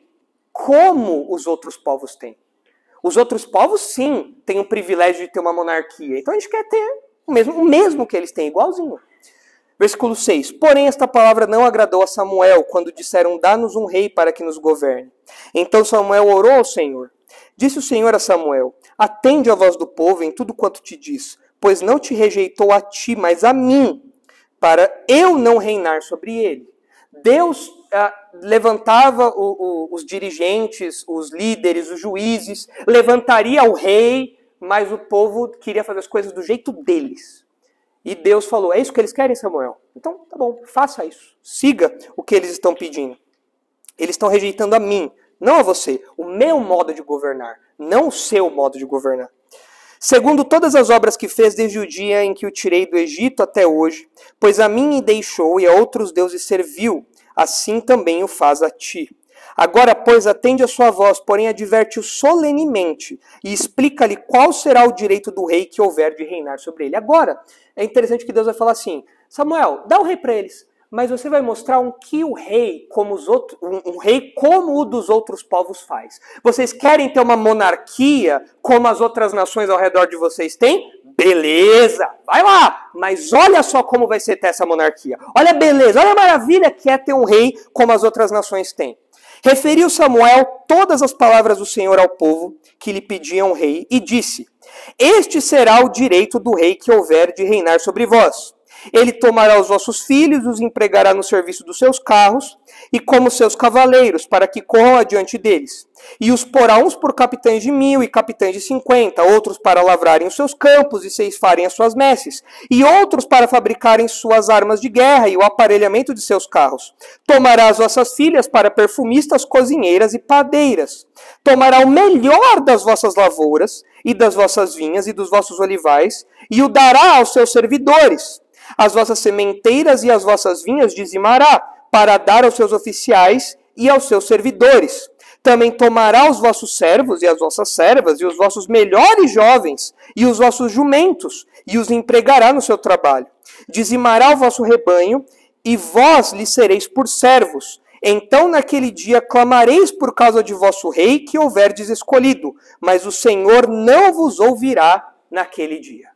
como os outros povos têm. Os outros povos, sim, têm o privilégio de ter uma monarquia. Então a gente quer ter o mesmo, o mesmo que eles têm, igualzinho. Versículo seis. Porém, esta palavra não agradou a Samuel, quando disseram: Dá-nos um rei para que nos governe. Então Samuel orou ao Senhor. Disse o Senhor a Samuel: Atende a voz do povo em tudo quanto te diz, pois não te rejeitou a ti, mas a mim, para eu não reinar sobre ele. Deus ah, levantava o, o, os dirigentes, os líderes, os juízes, levantaria o rei, mas o povo queria fazer as coisas do jeito deles. E Deus falou: é isso que eles querem, Samuel? Então, tá bom, faça isso. Siga o que eles estão pedindo. Eles estão rejeitando a mim, não a você. O meu modo de governar, não o seu modo de governar. Segundo todas as obras que fez desde o dia em que o tirei do Egito até hoje, pois a mim me deixou e a outros deuses serviu, assim também o faz a ti. Agora, pois, atende a sua voz, porém adverte-o solenemente e explica-lhe qual será o direito do rei que houver de reinar sobre ele. Agora, é interessante que Deus vai falar assim: Samuel, dá o rei para eles, mas você vai mostrar um que o rei, como os outros, um, um rei como o dos outros povos faz. Vocês querem ter uma monarquia como as outras nações ao redor de vocês têm? Beleza, vai lá, mas olha só como vai ser ter essa monarquia. Olha a beleza, olha a maravilha que é ter um rei como as outras nações têm. Referiu Samuel todas as palavras do Senhor ao povo que lhe pediam um rei e disse: Este será o direito do rei que houver de reinar sobre vós. Ele tomará os vossos filhos e os empregará no serviço dos seus carros e como seus cavaleiros, para que corram adiante deles. E os porá uns por capitães de mil e capitães de cinquenta, outros para lavrarem os seus campos e ceifar as suas messes, e outros para fabricarem suas armas de guerra e o aparelhamento de seus carros. Tomará as vossas filhas para perfumistas, cozinheiras e padeiras. Tomará o melhor das vossas lavouras e das vossas vinhas e dos vossos olivais, e o dará aos seus servidores. As vossas sementeiras e as vossas vinhas dizimará, para dar aos seus oficiais e aos seus servidores. Também tomará os vossos servos e as vossas servas, e os vossos melhores jovens, e os vossos jumentos, e os empregará no seu trabalho. Dizimará o vosso rebanho, e vós lhe sereis por servos. Então naquele dia clamareis por causa de vosso rei que houverdes escolhido, mas o Senhor não vos ouvirá naquele dia.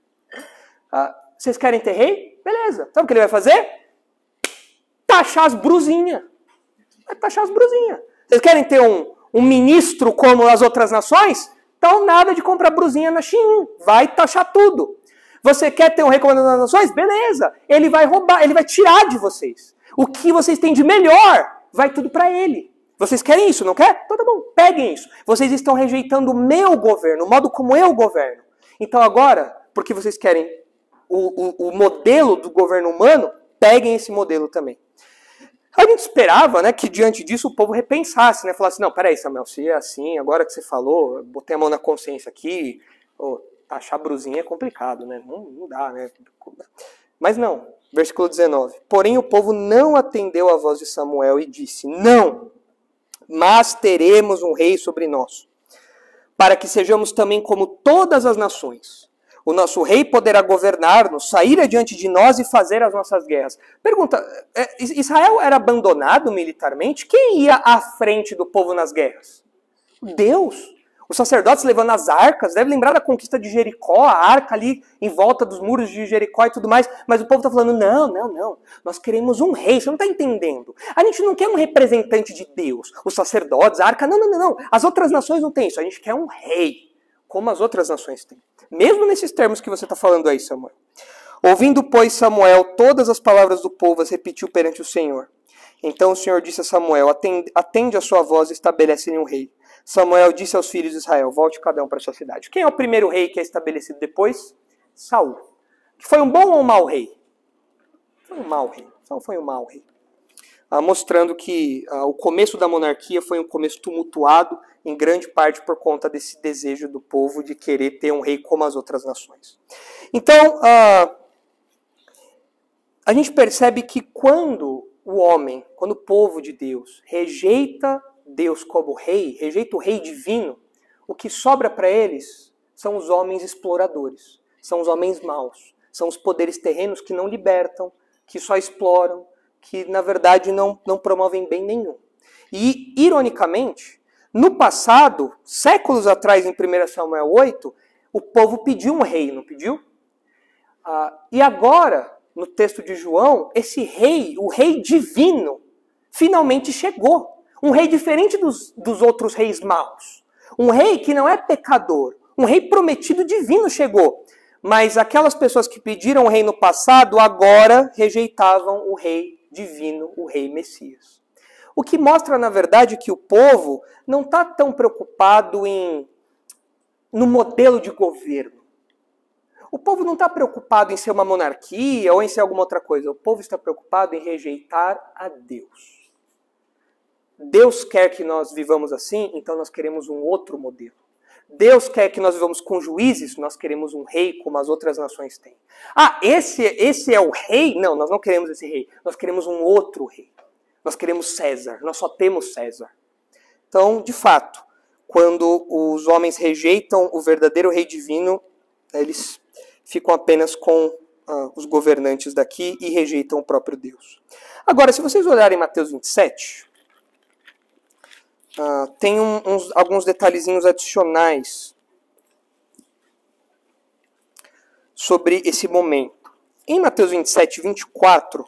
Ah, vocês querem ter rei? Beleza. Sabe o que ele vai fazer? Taxar as brusinhas. Vai taxar as brusinhas. Vocês querem ter um, um ministro como as outras nações? Então nada de comprar brusinha na Shein. Vai taxar tudo. Você quer ter um rei como as nações? Beleza. Ele vai roubar, ele vai tirar de vocês. O que vocês têm de melhor, vai tudo para ele. Vocês querem isso, não quer? Então tá bom, peguem isso. Vocês estão rejeitando o meu governo, o modo como eu governo. Então agora, porque vocês querem O, o, o modelo do governo humano, peguem esse modelo também. A gente esperava, né, que diante disso o povo repensasse, né, falasse: não, peraí, Samuel, se é assim, agora que você falou, botei a mão na consciência aqui, oh, taxar brusinha é complicado, né, não, não dá, né. Mas não, versículo dezenove. Porém o povo não atendeu à voz de Samuel e disse: não, mas teremos um rei sobre nós, para que sejamos também como todas as nações. O nosso rei poderá governar-nos, sair adiante de nós e fazer as nossas guerras. Pergunta, Israel era abandonado militarmente? Quem ia à frente do povo nas guerras? Deus. Os sacerdotes levando as arcas, deve lembrar da conquista de Jericó, a arca ali em volta dos muros de Jericó e tudo mais. Mas o povo está falando: não, não, não. Nós queremos um rei, você não está entendendo. A gente não quer um representante de Deus. Os sacerdotes, a arca, não, não, não, não. As outras nações não têm isso. A gente quer um rei, como as outras nações têm. Mesmo nesses termos que você está falando aí, Samuel. Ouvindo, pois, Samuel todas as palavras do povo, as repetiu perante o Senhor. Então o Senhor disse a Samuel: atende, atende a sua voz e estabelece-lhe um rei. Samuel disse aos filhos de Israel: volte cada um para sua cidade. Quem é o primeiro rei que é estabelecido depois? Saul. Foi um bom ou um mau rei? Foi um mau rei. Só foi um mau rei. Ah, mostrando que ah, o começo da monarquia foi um começo tumultuado, em grande parte por conta desse desejo do povo de querer ter um rei como as outras nações. Então, ah, a gente percebe que quando o homem, quando o povo de Deus rejeita Deus como rei, rejeita o rei divino, o que sobra para eles são os homens exploradores, são os homens maus, são os poderes terrenos que não libertam, que só exploram, que na verdade não, não promovem bem nenhum. E, ironicamente, no passado, séculos atrás, em primeiro Samuel oito, o povo pediu um rei, não pediu? Ah, e agora, no texto de João, esse rei, o rei divino, finalmente chegou. Um rei diferente dos, dos outros reis maus. Um rei que não é pecador. Um rei prometido divino chegou. Mas aquelas pessoas que pediram o rei no passado, agora rejeitavam o rei divino, o rei Messias. O que mostra, na verdade, que o povo não está tão preocupado em, no modelo de governo. O povo não está preocupado em ser uma monarquia ou em ser alguma outra coisa. O povo está preocupado em rejeitar a Deus. Deus quer que nós vivamos assim, então nós queremos um outro modelo. Deus quer que nós vivamos com juízes, nós queremos um rei como as outras nações têm. Ah, esse, esse é o rei? Não, nós não queremos esse rei. Nós queremos um outro rei. Nós queremos César. Nós só temos César. Então, de fato, quando os homens rejeitam o verdadeiro rei divino, eles ficam apenas com ah, os governantes daqui e rejeitam o próprio Deus. Agora, se vocês olharem Mateus vinte e sete... Uh, tem um, uns, alguns detalhezinhos adicionais sobre esse momento. Em Mateus vinte e sete, vinte e quatro,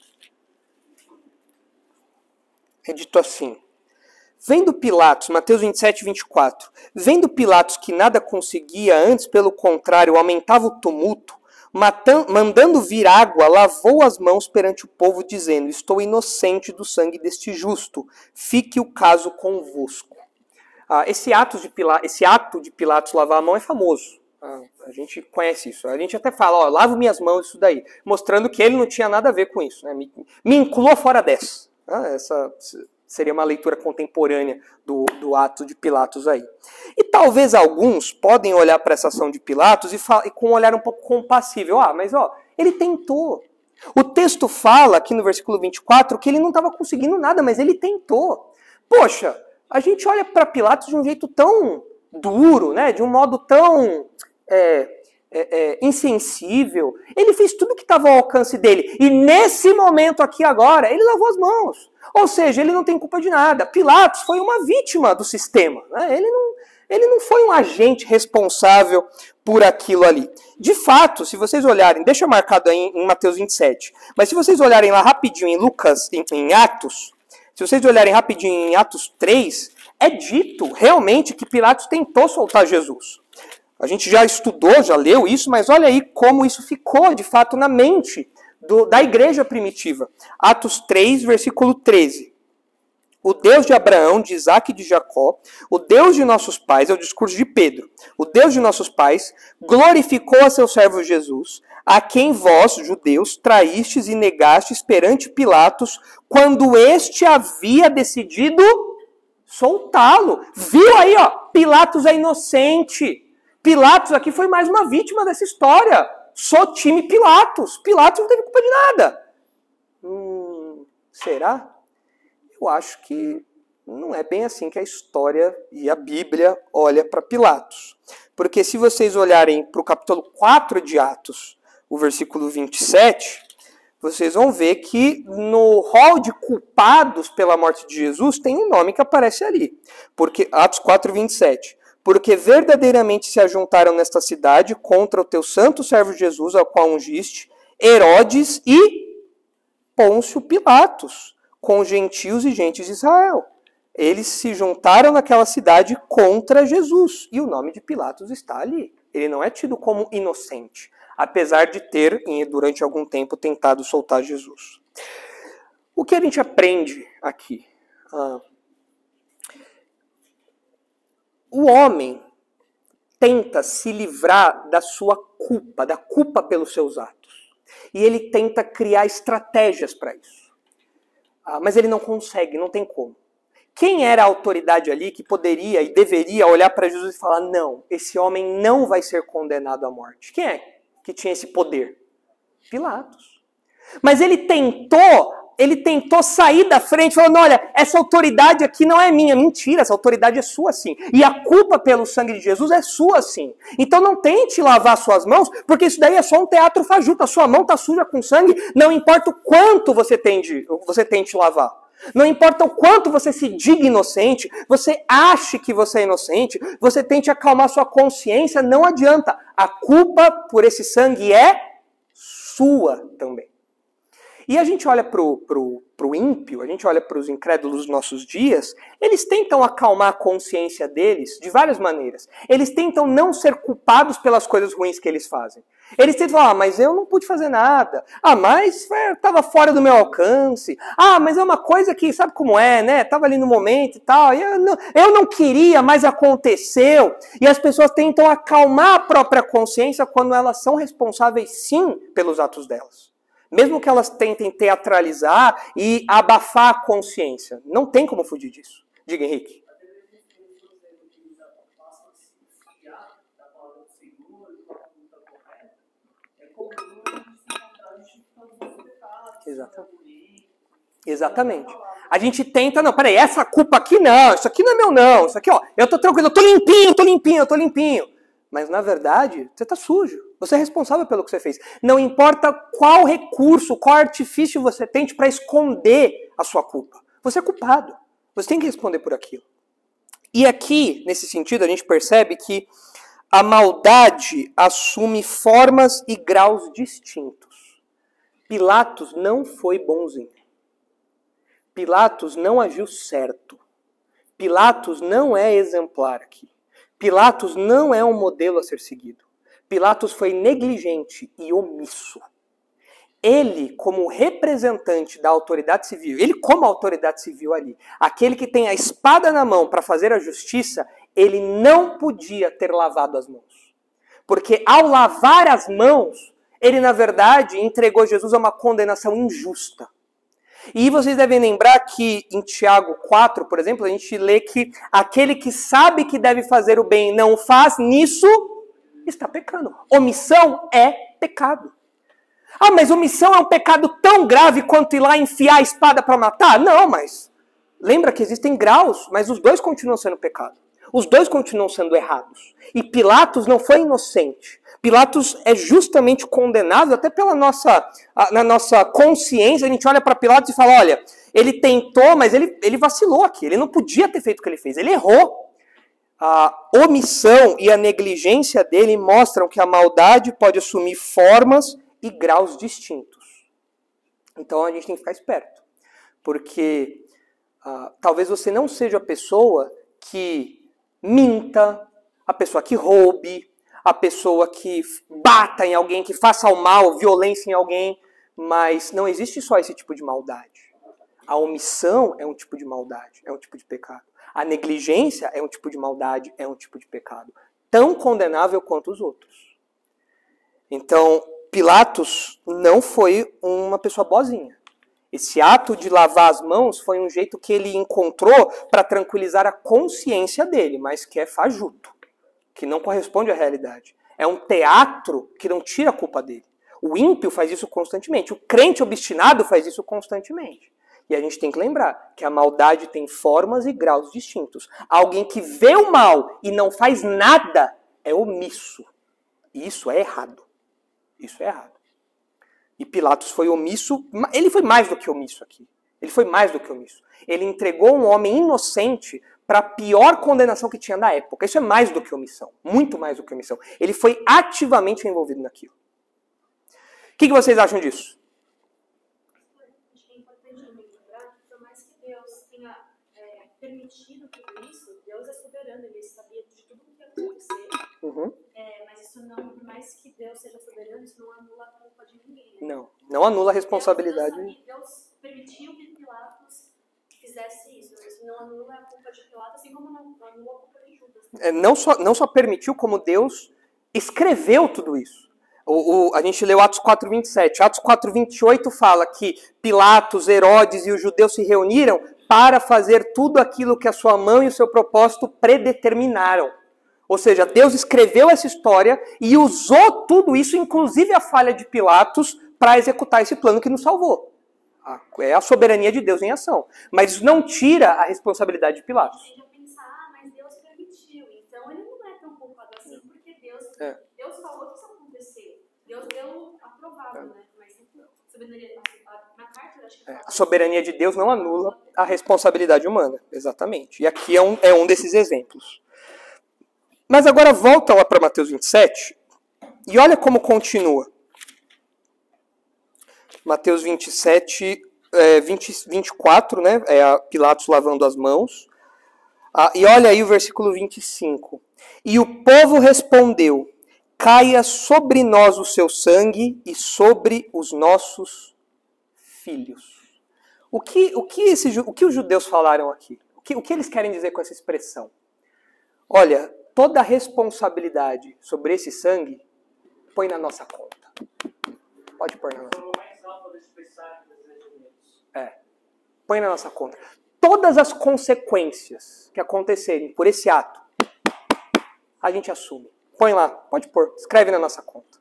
é dito assim: vendo Pilatos, Mateus vinte e sete, vinte e quatro, vendo Pilatos que nada conseguia, antes pelo contrário, aumentava o tumulto, matando, mandando vir água, lavou as mãos perante o povo, dizendo: estou inocente do sangue deste justo, fique o caso convosco. Ah, esse, ato de Pila, esse ato de Pilatos lavar a mão é famoso. Ah, a gente conhece isso. A gente até fala: ó, lavo minhas mãos, isso daí. Mostrando que ele não tinha nada a ver com isso. Né? Me, me inclua fora dessa. Ah, essa seria uma leitura contemporânea do, do ato de Pilatos aí. E talvez alguns podem olhar para essa ação de Pilatos e, e com um olhar um pouco compassível. Ah, mas ó, ele tentou. O texto fala aqui no versículo vinte e quatro que ele não estava conseguindo nada, mas ele tentou. Poxa, a gente olha para Pilatos de um jeito tão duro, né? De um modo tão é, é, é, insensível. Ele fez tudo que estava ao alcance dele. E nesse momento aqui agora, ele lavou as mãos. Ou seja, ele não tem culpa de nada. Pilatos foi uma vítima do sistema. Né? Ele, não, ele não foi um agente responsável por aquilo ali. De fato, se vocês olharem, deixa marcado aí em Mateus vinte e sete, mas se vocês olharem lá rapidinho em Lucas, em, em Atos, se vocês olharem rapidinho em Atos três, é dito realmente que Pilatos tentou soltar Jesus. A gente já estudou, já leu isso, mas olha aí como isso ficou de fato na mente Do, da igreja primitiva. Atos três, versículo treze. O Deus de Abraão, de Isaac e de Jacó, o Deus de nossos pais, é o discurso de Pedro, o Deus de nossos pais, glorificou a seu servo Jesus, a quem vós, judeus, traístes e negastes perante Pilatos, quando este havia decidido soltá-lo. Viu aí, ó, Pilatos é inocente. Pilatos aqui foi mais uma vítima dessa história. Sou time Pilatos. Pilatos não teve culpa de nada. Hum, será? Eu acho que não é bem assim que a história e a Bíblia olha para Pilatos. Porque se vocês olharem para o capítulo quatro de Atos, o versículo vinte e sete, vocês vão ver que no rol de culpados pela morte de Jesus tem um nome que aparece ali. Porque Atos quatro, vinte e sete. Porque verdadeiramente se ajuntaram nesta cidade contra o teu santo servo Jesus, ao qual ungiste, Herodes e Pôncio Pilatos, com gentios e gentes de Israel. Eles se juntaram naquela cidade contra Jesus. E o nome de Pilatos está ali. Ele não é tido como inocente, apesar de ter, durante algum tempo, tentado soltar Jesus. O que a gente aprende aqui? Ah, O homem tenta se livrar da sua culpa, da culpa pelos seus atos. E ele tenta criar estratégias para isso. Ah, mas ele não consegue, não tem como. Quem era a autoridade ali que poderia e deveria olhar para Jesus e falar, não, esse homem não vai ser condenado à morte? Quem é que tinha esse poder? Pilatos. Mas ele tentou, ele tentou sair da frente, falando, olha, essa autoridade aqui não é minha. Mentira, essa autoridade é sua sim. E a culpa pelo sangue de Jesus é sua sim. Então não tente lavar suas mãos, porque isso daí é só um teatro fajuto. A sua mão está suja com sangue, não importa o quanto você tente, você tente lavar. Não importa o quanto você se diga inocente, você ache que você é inocente, você tente acalmar sua consciência, não adianta. A culpa por esse sangue é sua também. E a gente olha para o pro, pro ímpio, a gente olha para os incrédulos dos nossos dias, eles tentam acalmar a consciência deles de várias maneiras. Eles tentam não ser culpados pelas coisas ruins que eles fazem. Eles tentam falar, ah, mas eu não pude fazer nada. Ah, mas estava fora do meu alcance. Ah, mas é uma coisa que, sabe como é, né? Estava ali no momento e tal. E eu, não, eu não queria, mas aconteceu. E as pessoas tentam acalmar a própria consciência quando elas são responsáveis, sim, pelos atos delas. Mesmo que elas tentem teatralizar e abafar a consciência. Não tem como fugir disso. Diga, Henrique. Exatamente. Exatamente. A gente tenta, não, peraí, essa culpa aqui não, isso aqui não é meu não, isso aqui, ó, eu tô tranquilo, eu tô limpinho, eu tô limpinho, eu tô limpinho. Mas, na verdade, você tá sujo. Você é responsável pelo que você fez. Não importa qual recurso, qual artifício você tente para esconder a sua culpa. Você é culpado. Você tem que responder por aquilo. E aqui, nesse sentido, a gente percebe que a maldade assume formas e graus distintos. Pilatos não foi bonzinho. Pilatos não agiu certo. Pilatos não é exemplar aqui. Pilatos não é um modelo a ser seguido. Pilatos foi negligente e omisso. Ele, como representante da autoridade civil, ele como autoridade civil ali, aquele que tem a espada na mão para fazer a justiça, ele não podia ter lavado as mãos. Porque ao lavar as mãos, ele na verdade entregou Jesus a uma condenação injusta. E vocês devem lembrar que em Tiago quatro, por exemplo, a gente lê que aquele que sabe que deve fazer o bem e não faz, nisso está pecando. Omissão é pecado. Ah, mas omissão é um pecado tão grave quanto ir lá enfiar a espada para matar? Não, mas lembra que existem graus, mas os dois continuam sendo pecado. Os dois continuam sendo errados. E Pilatos não foi inocente. Pilatos é justamente condenado, até pela nossa, na nossa consciência, a gente olha para Pilatos e fala, olha, ele tentou, mas ele, ele vacilou aqui, ele não podia ter feito o que ele fez, ele errou. A omissão e a negligência dele mostram que a maldade pode assumir formas e graus distintos. Então a gente tem que ficar esperto, porque uh, talvez você não seja a pessoa que minta, a pessoa que roube, a pessoa que bata em alguém, que faça o mal, violência em alguém, mas não existe só esse tipo de maldade. A omissão é um tipo de maldade, é um tipo de pecado. A negligência é um tipo de maldade, é um tipo de pecado. Tão condenável quanto os outros. Então, Pilatos não foi uma pessoa boazinha. Esse ato de lavar as mãos foi um jeito que ele encontrou para tranquilizar a consciência dele, mas que é fajuto, que não corresponde à realidade. É um teatro que não tira a culpa dele. O ímpio faz isso constantemente. O crente obstinado faz isso constantemente. E a gente tem que lembrar que a maldade tem formas e graus distintos. Alguém que vê o mal e não faz nada é omisso. E isso é errado. Isso é errado. E Pilatos foi omisso, ele foi mais do que omisso aqui. Ele foi mais do que omisso. Ele entregou um homem inocente para a pior condenação que tinha na época. Isso é mais do que omissão. Muito mais do que omissão. Ele foi ativamente envolvido naquilo. O que, que vocês acham disso? Acho que é importante lembrar que por mais que Deus tenha é, permitido tudo isso, Deus é soberano, ele sabia de tudo o que ia acontecer. Uhum. É, mas isso não, por mais que Deus seja soberano, isso não anula a culpa de ninguém. Né? Não, não anula a responsabilidade. Deus, Deus, Deus permitiu que Pilatos fizesse isso. Isso não anula a culpa de Pilatos, assim como não anula a culpa de Judas. É, não, só, não só permitiu, como Deus escreveu tudo isso. O, o, a gente leu Atos quatro, vinte e sete. Atos quatro, vinte e oito fala que Pilatos, Herodes e os judeus se reuniram para fazer tudo aquilo que a sua mão e o seu propósito predeterminaram. Ou seja, Deus escreveu essa história e usou tudo isso, inclusive a falha de Pilatos, para executar esse plano que nos salvou. É a soberania de Deus em ação. Mas isso não tira a responsabilidade de Pilatos. Tende a pensar, ah, mas Deus permitiu, então ele não é tão culpado assim, porque Deus, É. Deus falou que isso aconteceu. Deus deu aprovado, é. né? Mas soberania, na carta, eu acho que é. A soberania de Deus não anula a responsabilidade humana. Exatamente. E aqui é um, é um desses exemplos. Mas agora volta lá para Mateus vinte e sete e olha como continua. Mateus vinte e sete, é, vinte, vinte e quatro, né? É Pilatos lavando as mãos. Ah, e olha aí o versículo vinte e cinco. E o povo respondeu: caia sobre nós o seu sangue e sobre os nossos filhos. O que, o que, esse, o que os judeus falaram aqui? O que, o que eles querem dizer com essa expressão? Olha, toda a responsabilidade sobre esse sangue põe na nossa conta. Pode pôr na nossa conta. É. Põe na nossa conta. Todas as consequências que acontecerem por esse ato, a gente assume. Põe lá, pode pôr, escreve na nossa conta.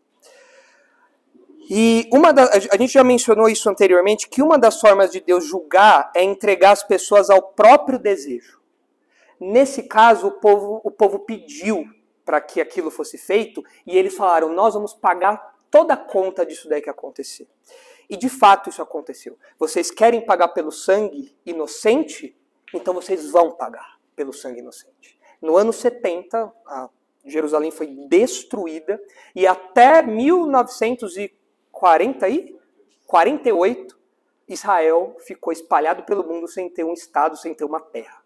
E uma da, a gente já mencionou isso anteriormente, que uma das formas de Deus julgar é entregar as pessoas ao próprio desejo. Nesse caso, o povo, o povo pediu para que aquilo fosse feito e eles falaram, nós vamos pagar toda a conta disso daí que acontecer. E de fato isso aconteceu. Vocês querem pagar pelo sangue inocente? Então vocês vão pagar pelo sangue inocente. No ano setenta, a Jerusalém foi destruída e até mil novecentos e quarenta e oito, Israel ficou espalhado pelo mundo sem ter um estado, sem ter uma terra.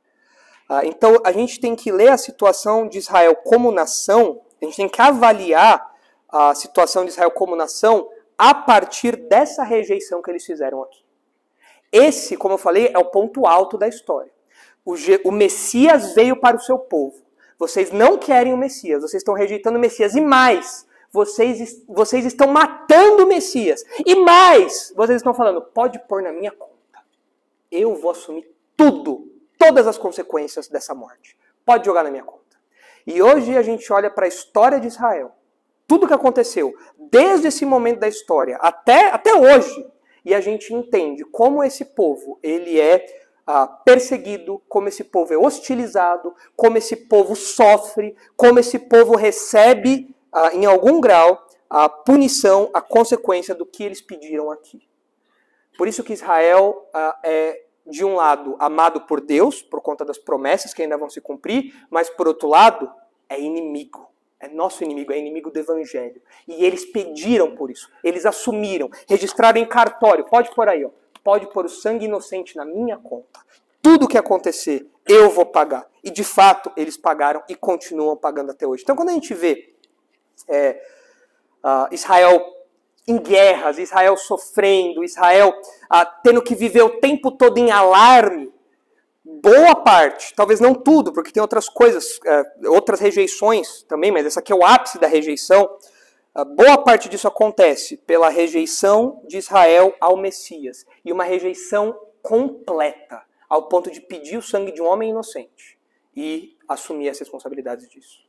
Então a gente tem que ler a situação de Israel como nação, a gente tem que avaliar a situação de Israel como nação a partir dessa rejeição que eles fizeram aqui. Esse, como eu falei, é o ponto alto da história. O, Ge- o Messias veio para o seu povo. Vocês não querem o Messias, vocês estão rejeitando o Messias. E mais, vocês, vocês estão matando o Messias. E mais, vocês estão falando, pode pôr na minha conta. Eu vou assumir tudo, todas as consequências dessa morte. Pode jogar na minha conta. E hoje a gente olha para a história de Israel. Tudo que aconteceu, desde esse momento da história até, até hoje, e a gente entende como esse povo ele é ah, perseguido, como esse povo é hostilizado, como esse povo sofre, como esse povo recebe, ah, em algum grau, a punição, a consequência do que eles pediram aqui. Por isso que Israel ah, é, de um lado, amado por Deus, por conta das promessas que ainda vão se cumprir, mas, por outro lado, é inimigo. É nosso inimigo, é inimigo do Evangelho. E eles pediram por isso. Eles assumiram, registraram em cartório. Pode pôr aí, ó. Pode pôr o sangue inocente na minha conta. Tudo que acontecer, eu vou pagar. E de fato, eles pagaram e continuam pagando até hoje. Então, quando a gente vê é, uh, Israel em guerras, Israel sofrendo, Israel uh, tendo que viver o tempo todo em alarme, boa parte, talvez não tudo, porque tem outras coisas, uh, outras rejeições também, mas essa aqui é o ápice da rejeição. Uh, boa parte disso acontece pela rejeição de Israel ao Messias. E uma rejeição completa, ao ponto de pedir o sangue de um homem inocente e assumir as responsabilidades disso.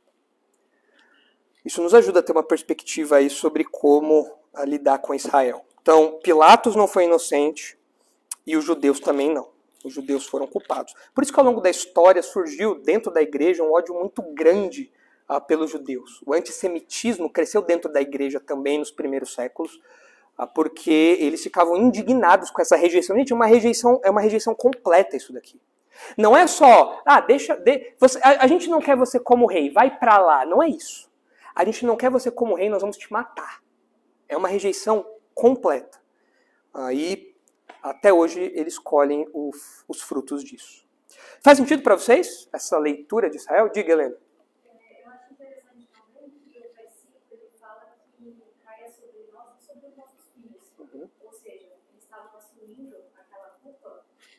Isso nos ajuda a ter uma perspectiva aí sobre como uh, lidar com Israel. Então, Pilatos não foi inocente e os judeus também não. Os judeus foram culpados. Por isso que ao longo da história surgiu dentro da igreja um ódio muito grande uh, pelos judeus. O antissemitismo cresceu dentro da igreja também nos primeiros séculos, uh, porque eles ficavam indignados com essa rejeição. Gente, uma rejeição, é uma rejeição completa isso daqui. Não é só, ah, deixa, de, você, a, a gente não quer você como rei, vai pra lá. Não é isso. A gente não quer você como rei, nós vamos te matar. É uma rejeição completa. Aí, até hoje, eles colhem o, os frutos disso. Faz sentido para vocês essa leitura de Israel? Diga, Helena. É, eu acho interessante também que o versículo ele fala que caia sobre nós e sobre os nossos filhos. Uhum. Ou seja, eles estavam assumindo aquela culpa, eles não estavam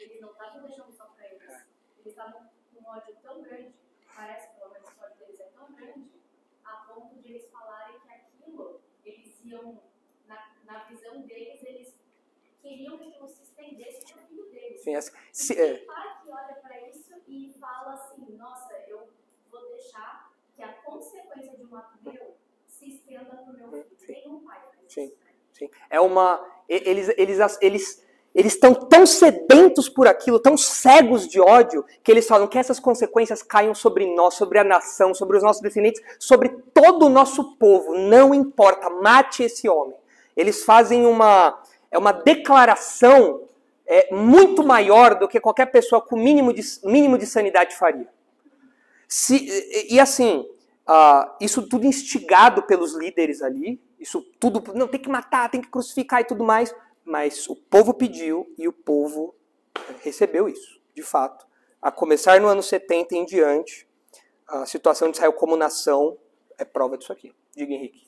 estavam deixando só para eles. Eles estavam com um ódio tão grande, parece pelo menos que o ódio deles é tão grande, a ponto de eles falarem que aquilo, eles iam, na, na visão deles, eles queriam que aquilo se estendesse para o filho deles. Sim, essa, se, e tem é. pai que olha para isso e fala assim, nossa, eu vou deixar que a consequência de um ato meu se estenda para o meu filho. Sim. Nenhum pai faz Sim. isso, né? Sim. É uma, eles eles eles eles estão tão sedentos por aquilo, tão cegos de ódio, que eles falam que essas consequências caiam sobre nós, sobre a nação, sobre os nossos descendentes, sobre todo o nosso povo. Não importa, mate esse homem. Eles fazem uma, é uma declaração é, muito maior do que qualquer pessoa com mínimo de, mínimo de sanidade faria. Se, e, e assim, uh, isso tudo instigado pelos líderes ali, isso tudo, não, tem que matar, tem que crucificar e tudo mais, mas o povo pediu e o povo recebeu isso, de fato. A começar no ano setenta em diante, a situação de Israel como nação é prova disso aqui. Diga, Henrique.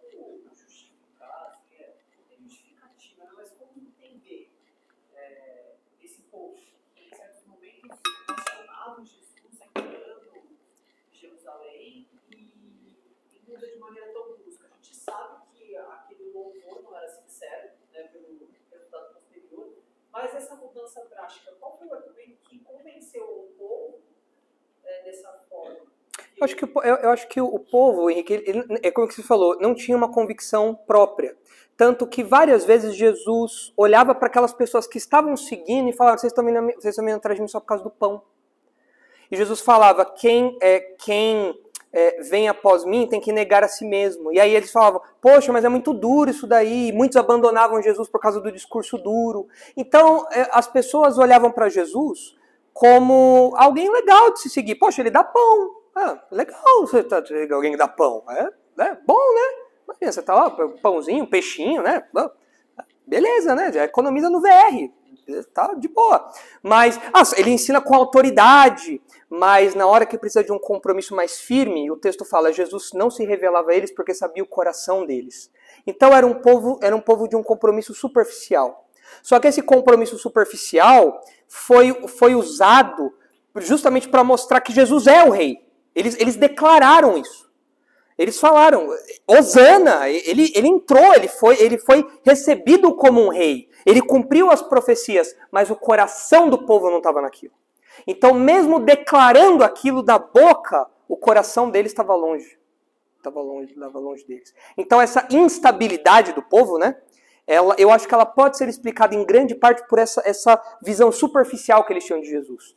De maneira tão brusca. A gente sabe que aquele louvor não era sincero, né, pelo resultado posterior, mas essa mudança drástica, qual foi o argumento que convenceu o povo é, dessa forma? Porque... Eu acho que, eu, eu acho que o povo, Henrique, ele, ele, é como você falou, não tinha uma convicção própria. Tanto que várias vezes Jesus olhava para aquelas pessoas que estavam seguindo e falava, vocês estão vindo, vocês estão vindo atrás de mim só por causa do pão. E Jesus falava, quem é quem é, vem após mim tem que negar a si mesmo. E aí eles falavam, poxa, mas é muito duro isso daí. E muitos abandonavam Jesus por causa do discurso duro. Então é, as pessoas olhavam para Jesus como alguém legal de se seguir. Poxa, ele dá pão. Ah, legal você tá, alguém que dá pão. É, é bom, né? Imagina, você tá lá, pãozinho, peixinho, né? Beleza, né? Já economiza no V R. Tá de boa. Mas ah, ele ensina com autoridade, mas na hora que precisa de um compromisso mais firme, o texto fala, Jesus não se revelava a eles porque sabia o coração deles. Então era um povo, era um povo de um compromisso superficial. Só que esse compromisso superficial foi, foi usado justamente para mostrar que Jesus é o rei. Eles, eles declararam isso. Eles falaram, Hosana, ele, ele entrou, ele foi, ele foi recebido como um rei. Ele cumpriu as profecias, mas o coração do povo não estava naquilo. Então, mesmo declarando aquilo da boca, o coração deles estava longe. Estava longe, estava longe deles. Então, essa instabilidade do povo, né? Ela, eu acho que ela pode ser explicada em grande parte por essa, essa visão superficial que eles tinham de Jesus.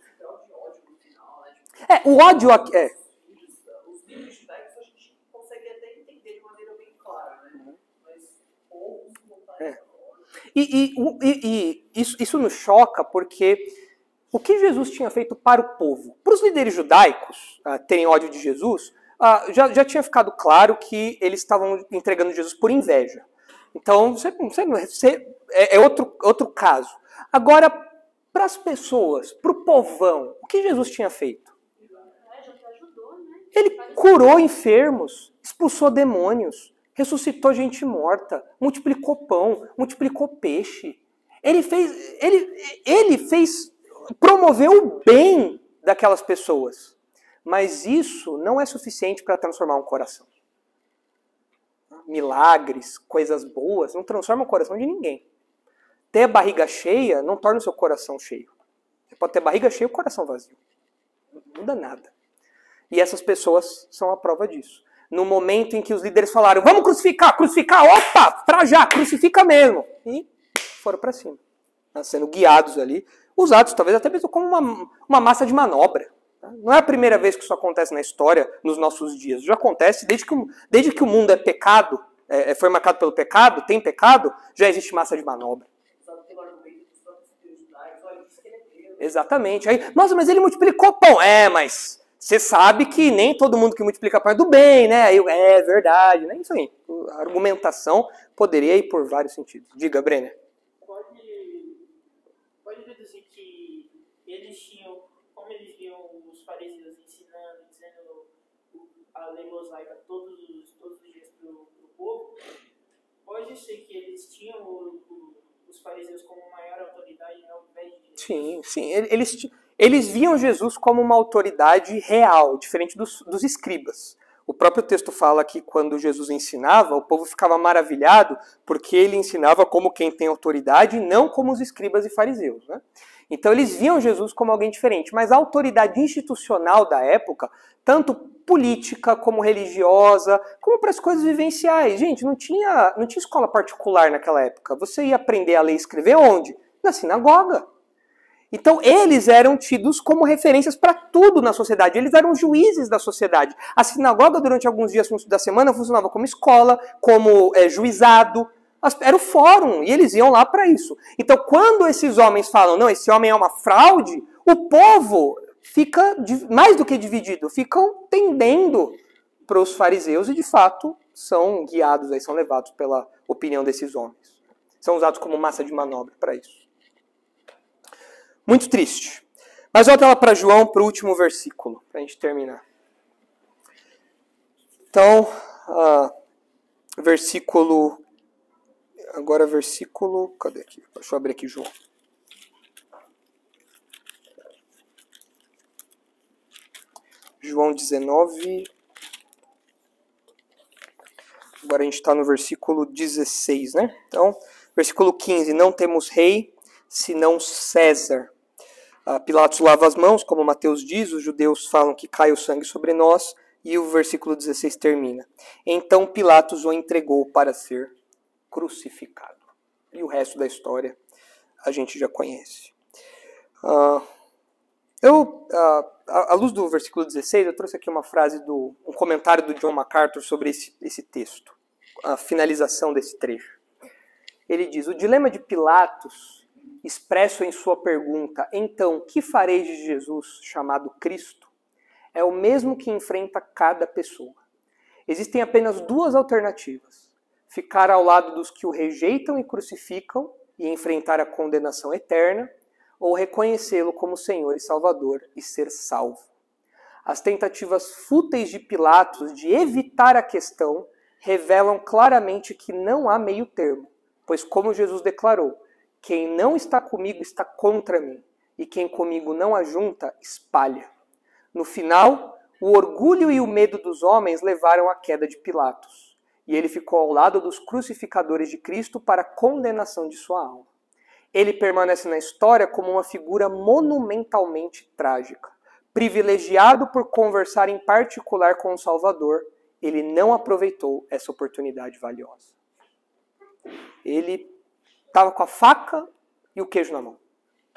É, o ódio aqui... É. É. E, e, e, e isso, isso nos choca porque o que Jesus tinha feito para o povo? Para os líderes judaicos uh, terem ódio de Jesus, uh, já, já tinha ficado claro que eles estavam entregando Jesus por inveja. Então, você, você, você, é, é outro, outro caso. Agora, para as pessoas, para o povão, o que Jesus tinha feito? Ele curou enfermos, expulsou demônios, ressuscitou gente morta, multiplicou pão, multiplicou peixe. Ele fez, ele, ele fez, promoveu o bem daquelas pessoas. Mas isso não é suficiente para transformar um coração. Milagres, coisas boas, não transformam o coração de ninguém. Ter a barriga cheia não torna o seu coração cheio. Você pode ter barriga cheia e o coração vazio. Não muda nada. E essas pessoas são a prova disso. No momento em que os líderes falaram, vamos crucificar, crucificar, opa, pra já, crucifica mesmo. E foram para cima, sendo guiados ali, usados talvez até mesmo como uma, uma massa de manobra. Não é a primeira vez que isso acontece na história, nos nossos dias. Já acontece desde que, desde que o mundo é pecado, é, foi marcado pelo pecado, tem pecado, já existe massa de manobra. Exatamente. Aí, nossa, mas ele multiplicou pão. É, mas... Você sabe que nem todo mundo que multiplica pão é do bem, né? Aí, é verdade, né? Isso aí. A argumentação poderia ir por vários sentidos. Diga, Brenner. Pode, pode deduzir que eles tinham, como eles viam os fariseus ensinando, dizendo a lei mosaica todos os, todos os dias para o povo, pode ser que eles tinham o, o, os fariseus como maior autoridade autoridade ao invés de Jesus. Sim, sim. Eles, eles viam Jesus como uma autoridade real, diferente dos, dos escribas. O próprio texto fala que quando Jesus ensinava, o povo ficava maravilhado porque ele ensinava como quem tem autoridade, não como os escribas e fariseus, né? Então eles viam Jesus como alguém diferente, mas a autoridade institucional da época, tanto política como religiosa, como para as coisas vivenciais. Gente, não tinha, não tinha escola particular naquela época. Você ia aprender a ler e escrever onde? Na sinagoga. Então eles eram tidos como referências para tudo na sociedade. Eles eram juízes da sociedade. A sinagoga durante alguns dias da semana funcionava como escola, como é, juizado. Era o fórum, e eles iam lá para isso. Então, quando esses homens falam, não, esse homem é uma fraude, o povo fica mais do que dividido, ficam tendendo para os fariseus e, de fato, são guiados, aí, são levados pela opinião desses homens. São usados como massa de manobra para isso. Muito triste. Mas volta lá para João, para o último versículo, para a gente terminar. Então, uh, versículo... Agora versículo... Cadê aqui? Deixa eu abrir aqui João. João dezenove. Agora a gente está no versículo dezesseis, né? Então, versículo quinze. Não temos rei, senão César. Uh, Pilatos lava as mãos, como Mateus diz. Os judeus falam que cai o sangue sobre nós. E o versículo dezesseis termina. Então Pilatos o entregou para ser crucificado. E o resto da história a gente já conhece. Uh, eu, uh, à luz do versículo dezesseis, eu trouxe aqui uma frase, do, um comentário do John MacArthur sobre esse, esse texto, a finalização desse trecho. Ele diz, o dilema de Pilatos, expresso em sua pergunta, então, que fareis de Jesus, chamado Cristo, é o mesmo que enfrenta cada pessoa. Existem apenas duas alternativas. Ficar ao lado dos que o rejeitam e crucificam e enfrentar a condenação eterna, ou reconhecê-lo como Senhor e Salvador e ser salvo. As tentativas fúteis de Pilatos de evitar a questão revelam claramente que não há meio termo, pois como Jesus declarou, quem não está comigo está contra mim, e quem comigo não ajunta, espalha. No final, o orgulho e o medo dos homens levaram à queda de Pilatos. E ele ficou ao lado dos crucificadores de Cristo para a condenação de sua alma. Ele permanece na história como uma figura monumentalmente trágica. Privilegiado por conversar em particular com o Salvador, ele não aproveitou essa oportunidade valiosa. Ele estava com a faca e o queijo na mão.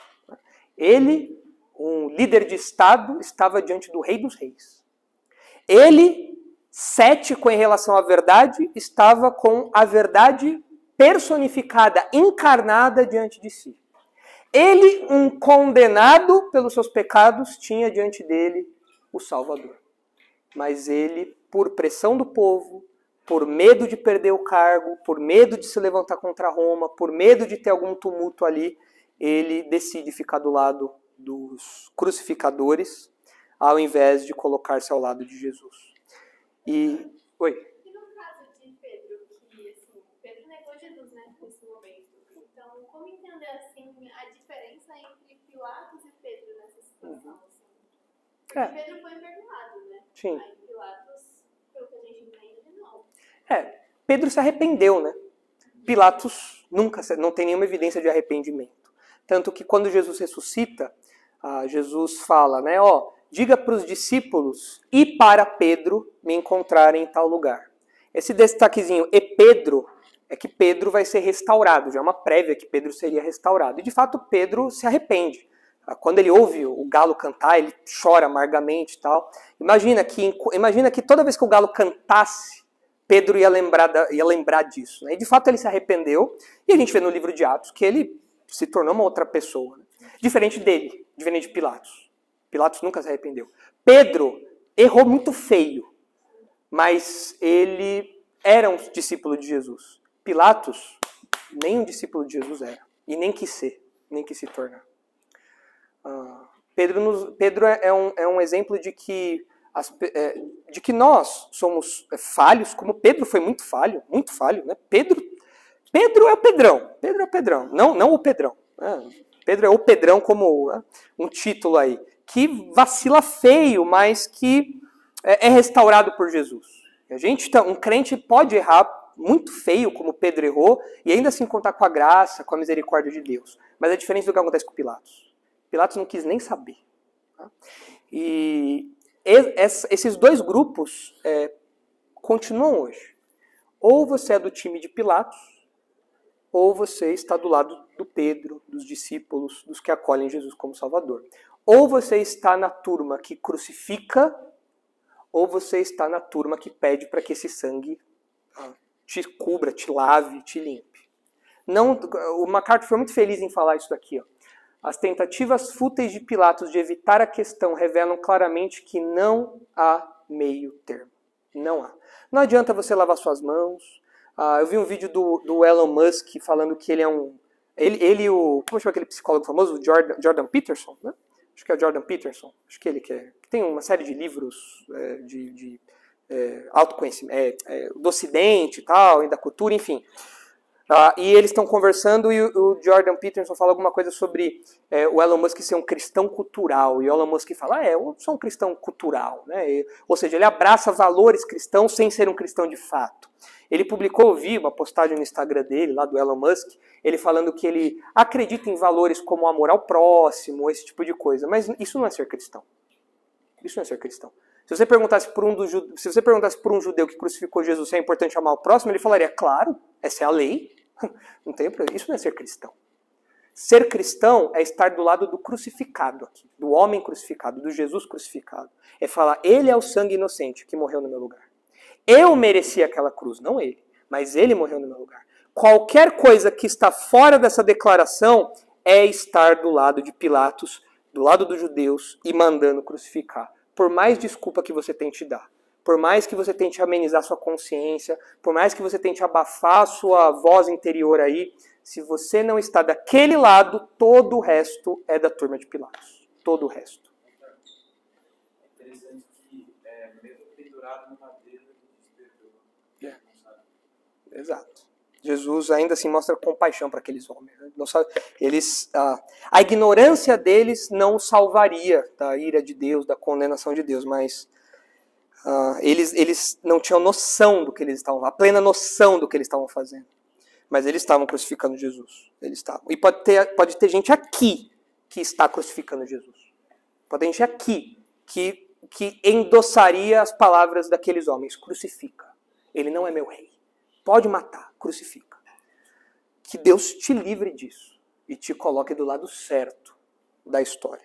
Ele, um líder de Estado, estava diante do Rei dos Reis. Ele, cético em relação à verdade, estava com a verdade personificada, encarnada diante de si. Ele, um condenado pelos seus pecados, tinha diante dele o Salvador. Mas ele, por pressão do povo, por medo de perder o cargo, por medo de se levantar contra Roma, por medo de ter algum tumulto ali, ele decide ficar do lado dos crucificadores, ao invés de colocar-se ao lado de Jesus. E, oi. E no caso de Pedro, que assim, Pedro negou Jesus, né, nesse momento. Então, como entender assim a diferença entre Pilatos e Pedro nessa situação? Assim? Porque É. Pedro foi perdoado, né? Sim. Aí Pilatos, pelo que a gente entende, não. É, Pedro se arrependeu, né? Pilatos nunca, não tem nenhuma evidência de arrependimento. Tanto que quando Jesus ressuscita, ah, Jesus fala, né, ó, diga para os discípulos e para Pedro me encontrarem em tal lugar. Esse destaquezinho, e Pedro, é que Pedro vai ser restaurado, já é uma prévia que Pedro seria restaurado. E de fato Pedro se arrepende. Quando ele ouve o galo cantar, ele chora amargamente e tal. Imagina que, imagina que toda vez que o galo cantasse, Pedro ia lembrar, da, ia lembrar disso. Né? E de fato ele se arrependeu, e a gente vê no livro de Atos que ele se tornou uma outra pessoa. Né? Diferente dele, diferente de Pilatos. Pilatos nunca se arrependeu. Pedro errou muito feio, mas ele era um discípulo de Jesus. Pilatos, nem um discípulo de Jesus era. E nem quis ser, nem quis se tornar. Uh, Pedro, nos, Pedro é, um, é um exemplo de que, as, é, de que nós somos falhos, como Pedro foi muito falho, muito falho. Né? Pedro, Pedro é o Pedrão, Pedro é o Pedrão, não, não o Pedrão. Né? Pedro é o Pedrão como né, um título aí, que vacila feio, mas que é, é restaurado por Jesus. A gente, um crente pode errar muito feio, como Pedro errou, e ainda assim contar com a graça, com a misericórdia de Deus. Mas é diferente do que acontece com Pilatos. Pilatos não quis nem saber. Tá? E esses dois grupos é, continuam hoje. Ou você é do time de Pilatos, ou você está do lado do Pedro, dos discípulos, dos que acolhem Jesus como Salvador. Ou você está na turma que crucifica, ou você está na turma que pede para que esse sangue te cubra, te lave, te limpe. Não, o MacArthur foi muito feliz em falar isso daqui. Ó. As tentativas fúteis de Pilatos de evitar a questão revelam claramente que não há meio termo. Não há. Não adianta você lavar suas mãos. Ah, eu vi um vídeo do, do Elon Musk falando que ele é um... Ele, ele o... Como chama aquele psicólogo famoso? O Jordan, Jordan Peterson, né? Acho que é o Jordan Peterson. Acho que ele que, é, que tem uma série de livros é, de... de É, autoconhecimento, é, é, do Ocidente e tal, e da cultura, enfim. Uh, e eles estão conversando e o, o Jordan Peterson fala alguma coisa sobre é, o Elon Musk ser um cristão cultural. E o Elon Musk fala, ah, é, eu sou um cristão cultural. Né? E, ou seja, ele abraça valores cristãos sem ser um cristão de fato. Ele publicou, eu vi uma postagem no Instagram dele, lá do Elon Musk, ele falando que ele acredita em valores como o amor ao próximo, esse tipo de coisa. Mas isso não é ser cristão. Isso não é ser cristão. Se você perguntasse por um, do, se você perguntasse por um judeu que crucificou Jesus se é importante amar o próximo, ele falaria, claro, essa é a lei. Não tem problema. Isso não é ser cristão. Ser cristão é estar do lado do crucificado aqui, do homem crucificado, do Jesus crucificado. É falar, ele é o sangue inocente que morreu no meu lugar. Eu mereci aquela cruz, não ele, mas ele morreu no meu lugar. Qualquer coisa que está fora dessa declaração é estar do lado de Pilatos, do lado dos judeus e mandando crucificar. Por mais desculpa que você tente dar, por mais que você tente amenizar sua consciência, por mais que você tente abafar a sua voz interior aí, se você não está daquele lado, todo o resto é da turma de Pilatos. Todo o resto. É interessante que, é, mesmo pendurado no madeira, é. Exato. Jesus ainda assim mostra compaixão para aqueles homens. Não sabe, eles, a, a ignorância deles não salvaria da ira de Deus, da condenação de Deus, mas uh, eles, eles não tinham noção do que eles estavam, a plena noção do que eles estavam fazendo. Mas eles estavam crucificando Jesus. Eles estavam. E pode ter, pode ter gente aqui que está crucificando Jesus. Pode ter gente aqui que, que endossaria as palavras daqueles homens. Crucifica. Ele não é meu rei. Pode matar, crucifica. Que Deus te livre disso e te coloque do lado certo da história.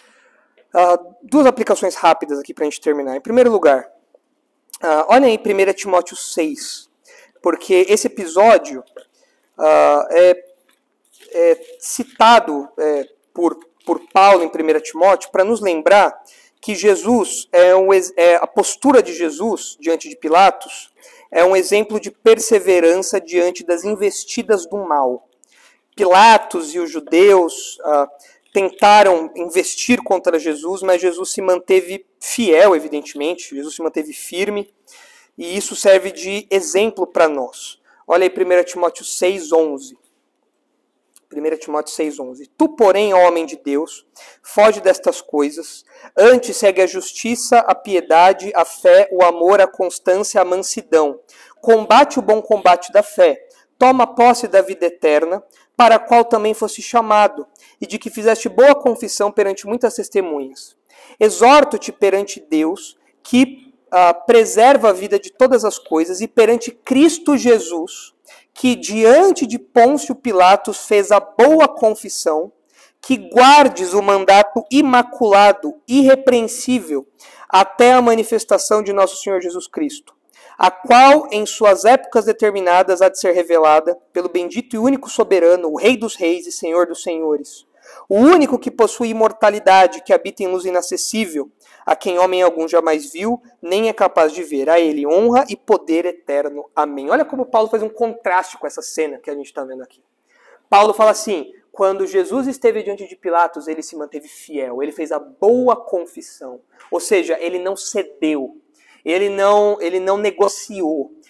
Uh, duas aplicações rápidas aqui para a gente terminar. Em primeiro lugar, uh, olhem aí primeiro Timóteo seis, porque esse episódio uh, é, é citado é, por, por Paulo em primeiro Timóteo para nos lembrar que Jesus, é, um, é a postura de Jesus diante de Pilatos, é um exemplo de perseverança diante das investidas do mal. Pilatos e os judeus ah, tentaram investir contra Jesus, mas Jesus se manteve fiel, evidentemente. Jesus se manteve firme, e isso serve de exemplo para nós. Olha aí primeiro Timóteo seis, onze. primeiro Timóteo seis, onze. Tu, porém, ó homem de Deus, foge destas coisas, antes segue a justiça, a piedade, a fé, o amor, a constância, a mansidão. Combate o bom combate da fé, toma posse da vida eterna, para a qual também foste chamado, e de que fizeste boa confissão perante muitas testemunhas. Exorto-te perante Deus, que uh, preserva a vida de todas as coisas, e perante Cristo Jesus, que diante de Pôncio Pilatos fez a boa confissão, que guardes o mandato imaculado, irrepreensível, até a manifestação de nosso Senhor Jesus Cristo, a qual, em suas épocas determinadas, há de ser revelada pelo bendito e único soberano, o Rei dos Reis e Senhor dos Senhores, o único que possui imortalidade, que habita em luz inacessível, a quem homem algum jamais viu, nem é capaz de ver. A ele honra e poder eterno. Amém. Olha como Paulo faz um contraste com essa cena que a gente está vendo aqui. Paulo fala assim, quando Jesus esteve diante de Pilatos, ele se manteve fiel, ele fez a boa confissão. Ou seja, ele não cedeu, ele não, ele não negociou,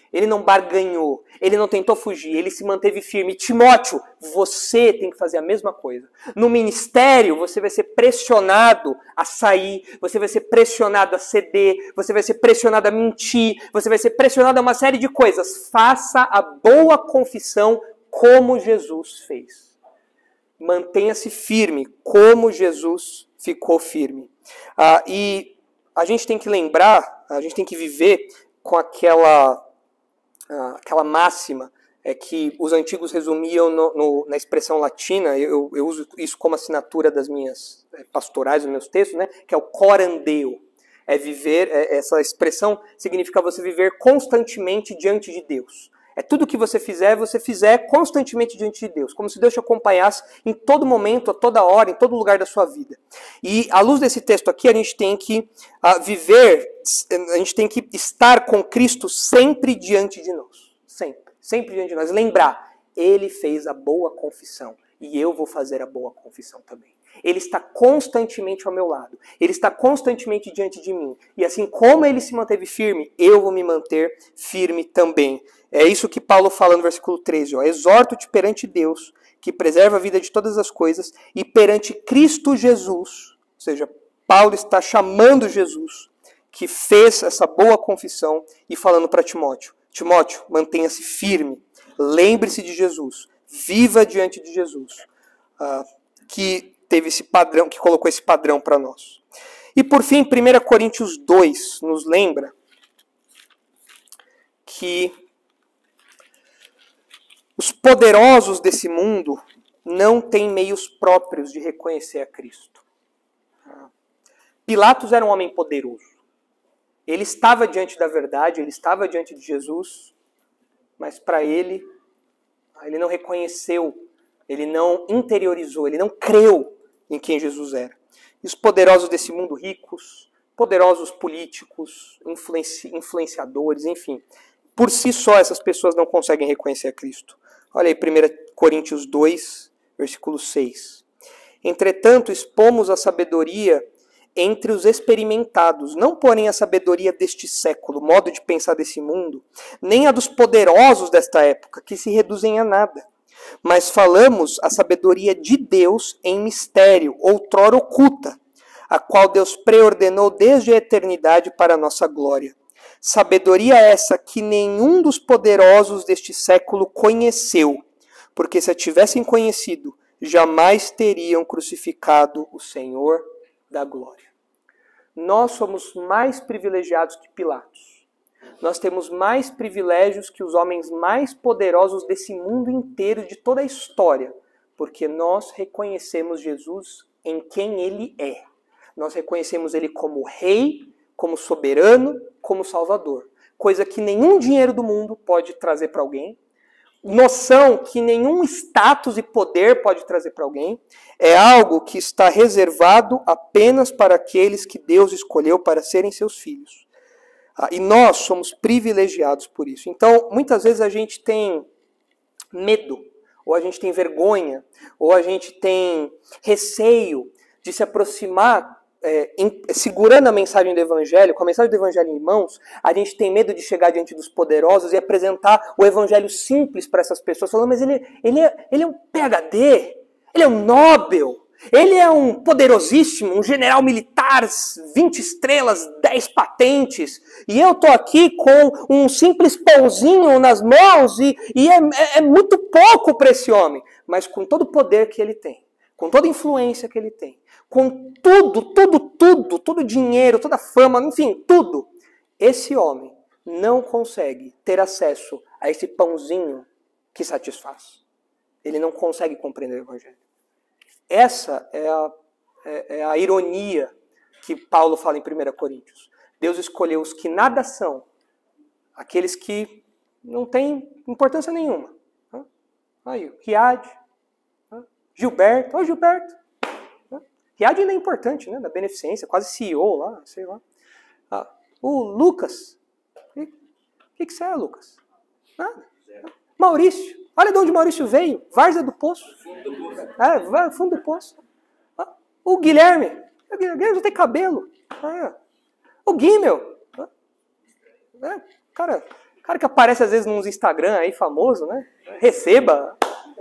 Ele não barganhou, ele não tentou fugir, ele se manteve firme. Timóteo, você tem que fazer a mesma coisa. No ministério, você vai ser pressionado a sair, você vai ser pressionado a ceder, você vai ser pressionado a mentir, você vai ser pressionado a uma série de coisas. Faça a boa confissão como Jesus fez. Mantenha-se firme, como Jesus ficou firme. Ah, e a gente tem que lembrar, a gente tem que viver com aquela... aquela máxima é que os antigos resumiam no, no, na expressão latina, eu, eu uso isso como assinatura das minhas pastorais, dos meus textos, né, que é o coram Deo. É viver, é, essa expressão significa você viver constantemente diante de Deus. É tudo que você fizer, você fizer constantemente diante de Deus, como se Deus te acompanhasse em todo momento, a toda hora, em todo lugar da sua vida. E à luz desse texto aqui, a gente tem que uh, viver, a gente tem que estar com Cristo sempre diante de nós. Sempre, sempre diante de nós. Lembrar, Ele fez a boa confissão e eu vou fazer a boa confissão também. Ele está constantemente ao meu lado. Ele está constantemente diante de mim. E assim como ele se manteve firme, eu vou me manter firme também. É isso que Paulo fala no versículo treze. Ó. Exorto-te perante Deus, que preserva a vida de todas as coisas, e perante Cristo Jesus. Ou seja, Paulo está chamando Jesus, que fez essa boa confissão, e falando para Timóteo. Timóteo, mantenha-se firme. Lembre-se de Jesus. Viva diante de Jesus. Ah, que... teve esse padrão, que colocou esse padrão para nós. E por fim, primeira Coríntios dois nos lembra que os poderosos desse mundo não têm meios próprios de reconhecer a Cristo. Pilatos era um homem poderoso. Ele estava diante da verdade, ele estava diante de Jesus, mas para ele, ele não reconheceu, ele não interiorizou, ele não creu em quem Jesus era. E os poderosos desse mundo, ricos, poderosos políticos, influenci- influenciadores, enfim. Por si só, essas pessoas não conseguem reconhecer a Cristo. Olha aí, primeira Coríntios dois, versículo seis. Entretanto, expomos a sabedoria entre os experimentados, não porém a sabedoria deste século, modo de pensar desse mundo, nem a dos poderosos desta época, que se reduzem a nada. Mas falamos a sabedoria de Deus em mistério, outrora oculta, a qual Deus preordenou desde a eternidade para a nossa glória. Sabedoria essa que nenhum dos poderosos deste século conheceu, porque se a tivessem conhecido, jamais teriam crucificado o Senhor da glória. Nós somos mais privilegiados que Pilatos. Nós temos mais privilégios que os homens mais poderosos desse mundo inteiro, de toda a história, porque nós reconhecemos Jesus em quem Ele é. Nós reconhecemos Ele como Rei, como soberano, como Salvador. Coisa que nenhum dinheiro do mundo pode trazer para alguém. Noção que nenhum status e poder pode trazer para alguém. É algo que está reservado apenas para aqueles que Deus escolheu para serem seus filhos. E nós somos privilegiados por isso. Então, muitas vezes a gente tem medo, ou a gente tem vergonha, ou a gente tem receio de se aproximar, é, em, segurando a mensagem do Evangelho, com a mensagem do Evangelho em mãos, a gente tem medo de chegar diante dos poderosos e apresentar o Evangelho simples para essas pessoas, falando, mas ele, ele, é, ele é um P H D, ele é um Nobel, ele é um poderosíssimo, um general militar, vinte estrelas, dez patentes, e eu estou aqui com um simples pãozinho nas mãos, e, e é, é muito pouco para esse homem, mas com todo o poder que ele tem, com toda a influência que ele tem, com tudo, tudo, tudo, todo o dinheiro, toda a fama, enfim, tudo, esse homem não consegue ter acesso a esse pãozinho que satisfaz. Ele não consegue compreender o Evangelho. Essa é a, é, é a ironia que Paulo fala em primeira Coríntios. Deus escolheu os que nada são, aqueles que não têm importância nenhuma. Aí, Riad, Gilberto, ó Gilberto. Riad ainda é importante, né? Da beneficência, quase C E O lá, sei lá. Ah, o Lucas. O que, que você é, Lucas? Nada. Maurício. Olha de onde Maurício veio. Várzea do Poço. É, fundo do poço. O Guilherme. O Guilherme já tem cabelo. É. O Guimel. É, cara, cara que aparece às vezes nos Instagram aí, famoso, né? Receba.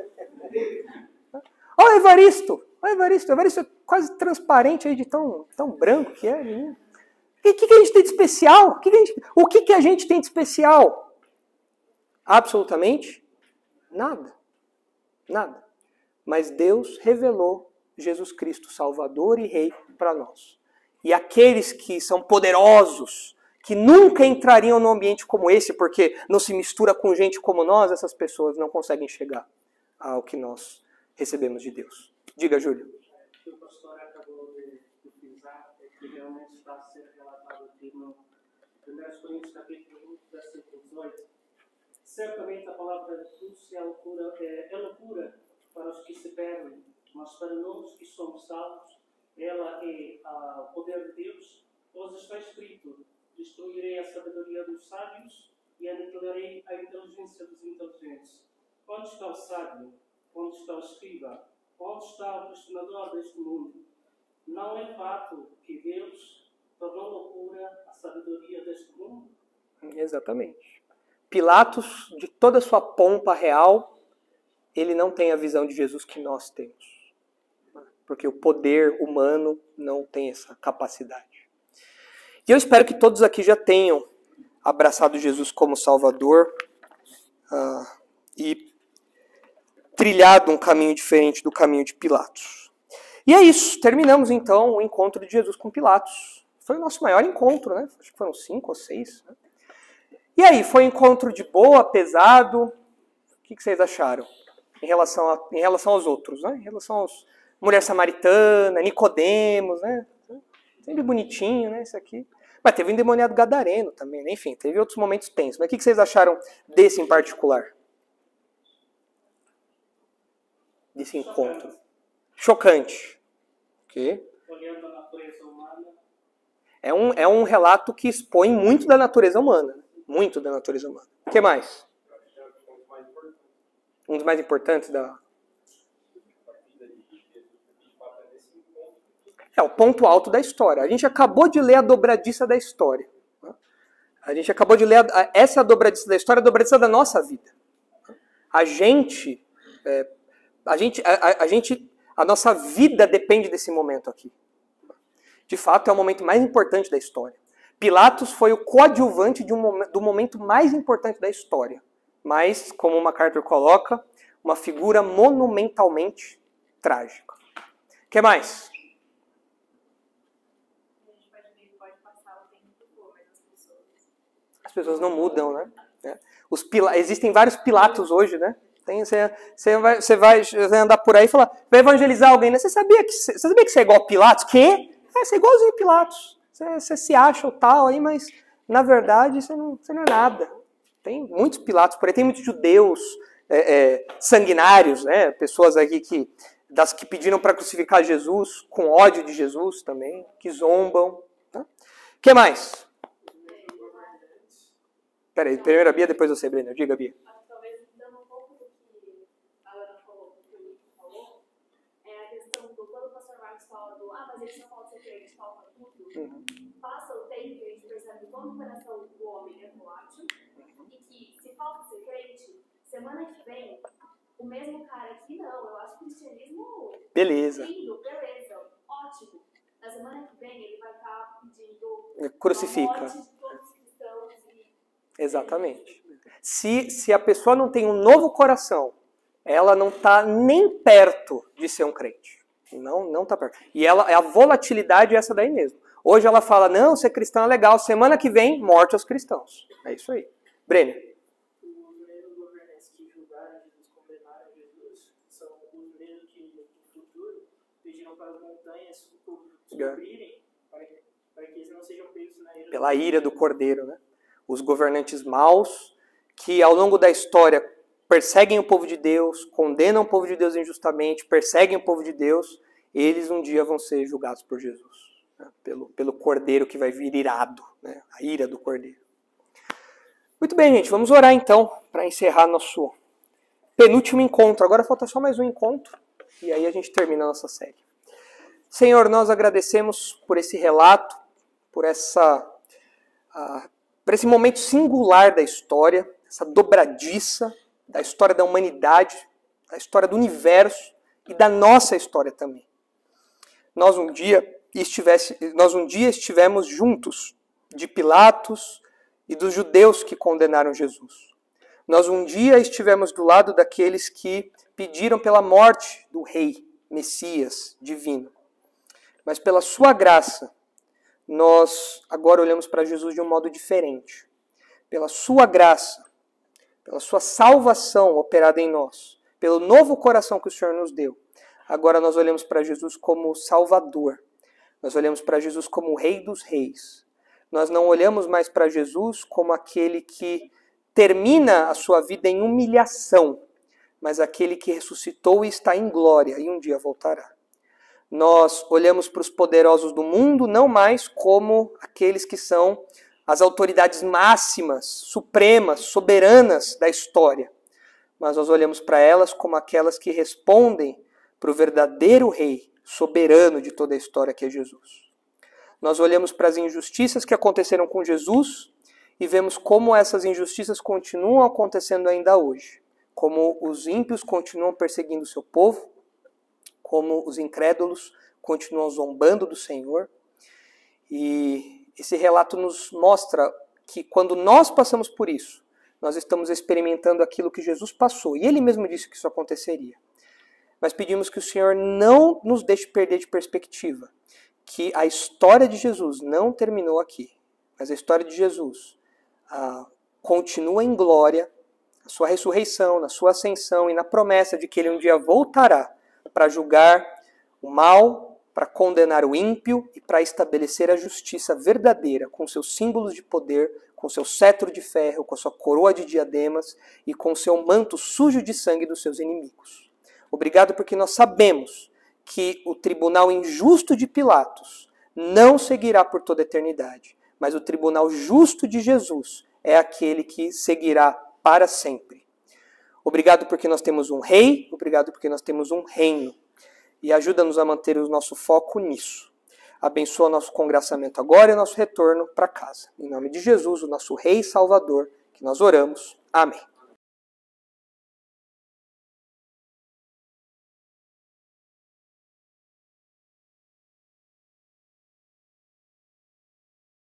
Ó, Evaristo. Ó, Evaristo. Evaristo é quase transparente aí de tão, tão branco que é, menino. O que, que a gente tem de especial? O, que, que, a gente, o que, que a gente tem de especial? Absolutamente nada. Nada. Mas Deus revelou Jesus Cristo, Salvador e Rei, para nós. E aqueles que são poderosos, que nunca entrariam num ambiente como esse, porque não se mistura com gente como nós, essas pessoas não conseguem chegar ao que nós recebemos de Deus. Diga, Júlio. O que o pastor acabou de utilizar é que realmente está a ser relatado aqui no primeiro Coríntios, capítulo um, versículo dezoito. Certamente a palavra de Deus é loucura, é, é loucura para os que se perdem, mas para nós que somos salvos, ela é ah, o poder de Deus, pois está escrito: destruirei a sabedoria dos sábios e aniquilarei a inteligência dos inteligentes. Onde está o sábio? Onde está o escriba? Onde está o questionador deste mundo? Não é fato que Deus tornou loucura a sabedoria deste mundo? Exatamente. Pilatos, de toda a sua pompa real, ele não tem a visão de Jesus que nós temos. Porque o poder humano não tem essa capacidade. E eu espero que todos aqui já tenham abraçado Jesus como Salvador uh, e trilhado um caminho diferente do caminho de Pilatos. E é isso. Terminamos então o encontro de Jesus com Pilatos. Foi o nosso maior encontro, né? Acho que foram cinco ou seis. Né? E aí, foi um encontro de boa, pesado? O que vocês acharam? Em relação, a, em relação aos outros, né? Em relação aos mulher samaritana, Nicodemos, né? Sempre bonitinho, né? Isso aqui. Mas teve o endemoniado gadareno também, né? Enfim, teve outros momentos tensos. Mas o que vocês acharam desse em particular? Desse encontro? Chocante. Ok. Olhando a natureza humana. É um, é um relato que expõe muito da natureza humana. Muito da natureza humana. O que mais? Um dos mais importantes da... É o ponto alto da história. A gente acabou de ler a dobradiça da história. A gente acabou de ler... A, essa é a dobradiça da história, a dobradiça da nossa vida. A gente... É, a gente... A, a gente... A nossa vida depende desse momento aqui. De fato, é o momento mais importante da história. Pilatos foi o coadjuvante de um, do momento mais importante da história. Mas, como o MacArthur coloca, uma figura monumentalmente trágica. O que mais? A gente pode, pode passar o tempo todo, mas as pessoas... As pessoas não mudam, né? Os pila... Existem vários Pilatos hoje, né? Tem, você, você, vai, você, vai, você vai andar por aí e falar, vai evangelizar alguém, né? Você sabia que você sabia que você é igual a Pilatos? Quê? É, você é igualzinho a Pilatos. Você, você se acha o tal aí, mas na verdade você não, você não é nada. Tem muitos Pilatos por aí, tem muitos judeus é, é, sanguinários, né? Pessoas aqui que, das que pediram para crucificar Jesus, com ódio de Jesus também, que zombam. O tá? que mais? Peraí, primeiro a Bia, depois você, Breno. Diga, Bia. Talvez dando um pouco do que a Ana falou, do que o Nico falou, é a questão do quando o pastor Marcos fala do ah, mas eles não falam ser crente, falam tudo. Uhum. Passa o tempo e a gente percebe o quanto o coração do homem é volátil e que se falta ser crente, semana que vem, o mesmo cara aqui, não, eu acho que o cristianismo Beleza. lindo, beleza, ótimo. Na semana que vem ele vai estar pedindo Crucifica. a morte de todos os cristãos e... Exatamente. Se, se a pessoa não tem um novo coração, ela não está nem perto de ser um crente. Não, não está perto. E ela, a volatilidade é essa daí mesmo. Hoje ela fala, não, ser cristão é legal. Semana que vem, morte aos cristãos. É isso aí. Brenner. Os mesmos governantes que julgaram Jesus, condenaram Jesus, são os mesmos que no futuro pediram para as montanhas se cobrirem, para que, para que eles não sejam presos na ira. Pela ira do Cordeiro, né? Os governantes maus, que ao longo da história perseguem o povo de Deus, condenam o povo de Deus injustamente, perseguem o povo de Deus, eles um dia vão ser julgados por Jesus, né? pelo, pelo Cordeiro que vai vir irado, né? A ira do Cordeiro. Muito bem, gente, vamos orar então, para encerrar nosso penúltimo encontro. Agora falta só mais um encontro, e aí a gente termina a nossa série. Senhor, nós agradecemos por esse relato, por essa... Uh, para esse momento singular da história, essa dobradiça da história da humanidade, da história do universo e da nossa história também. Nós um dia, estivesse, nós um dia estivemos juntos de Pilatos e dos judeus que condenaram Jesus. Nós um dia estivemos do lado daqueles que pediram pela morte do rei, Messias, divino. Mas pela sua graça, nós agora olhamos para Jesus de um modo diferente. Pela sua graça, pela sua salvação operada em nós, pelo novo coração que o Senhor nos deu, agora nós olhamos para Jesus como Salvador. Nós olhamos para Jesus como o Rei dos Reis. Nós não olhamos mais para Jesus como aquele que termina a sua vida em humilhação, mas aquele que ressuscitou e está em glória e um dia voltará. Nós olhamos para os poderosos do mundo não mais como aqueles que são as autoridades máximas, supremas, soberanas da história, mas nós olhamos para elas como aquelas que respondem para o verdadeiro Rei, soberano de toda a história, que é Jesus. Nós olhamos para as injustiças que aconteceram com Jesus e vemos como essas injustiças continuam acontecendo ainda hoje. Como os ímpios continuam perseguindo o seu povo, como os incrédulos continuam zombando do Senhor. E esse relato nos mostra que quando nós passamos por isso, nós estamos experimentando aquilo que Jesus passou. E Ele mesmo disse que isso aconteceria. Mas pedimos que o Senhor não nos deixe perder de perspectiva que a história de Jesus não terminou aqui, mas a história de Jesus ah, continua em glória, na sua ressurreição, na sua ascensão e na promessa de que Ele um dia voltará para julgar o mal, para condenar o ímpio e para estabelecer a justiça verdadeira com seus símbolos de poder, com seu cetro de ferro, com a sua coroa de diademas e com seu manto sujo de sangue dos seus inimigos. Obrigado porque nós sabemos que o tribunal injusto de Pilatos não seguirá por toda a eternidade, mas o tribunal justo de Jesus é aquele que seguirá para sempre. Obrigado porque nós temos um rei, obrigado porque nós temos um reino. E ajuda-nos a manter o nosso foco nisso. Abençoa nosso congraçamento agora e nosso retorno para casa. Em nome de Jesus, o nosso Rei e Salvador, que nós oramos. Amém.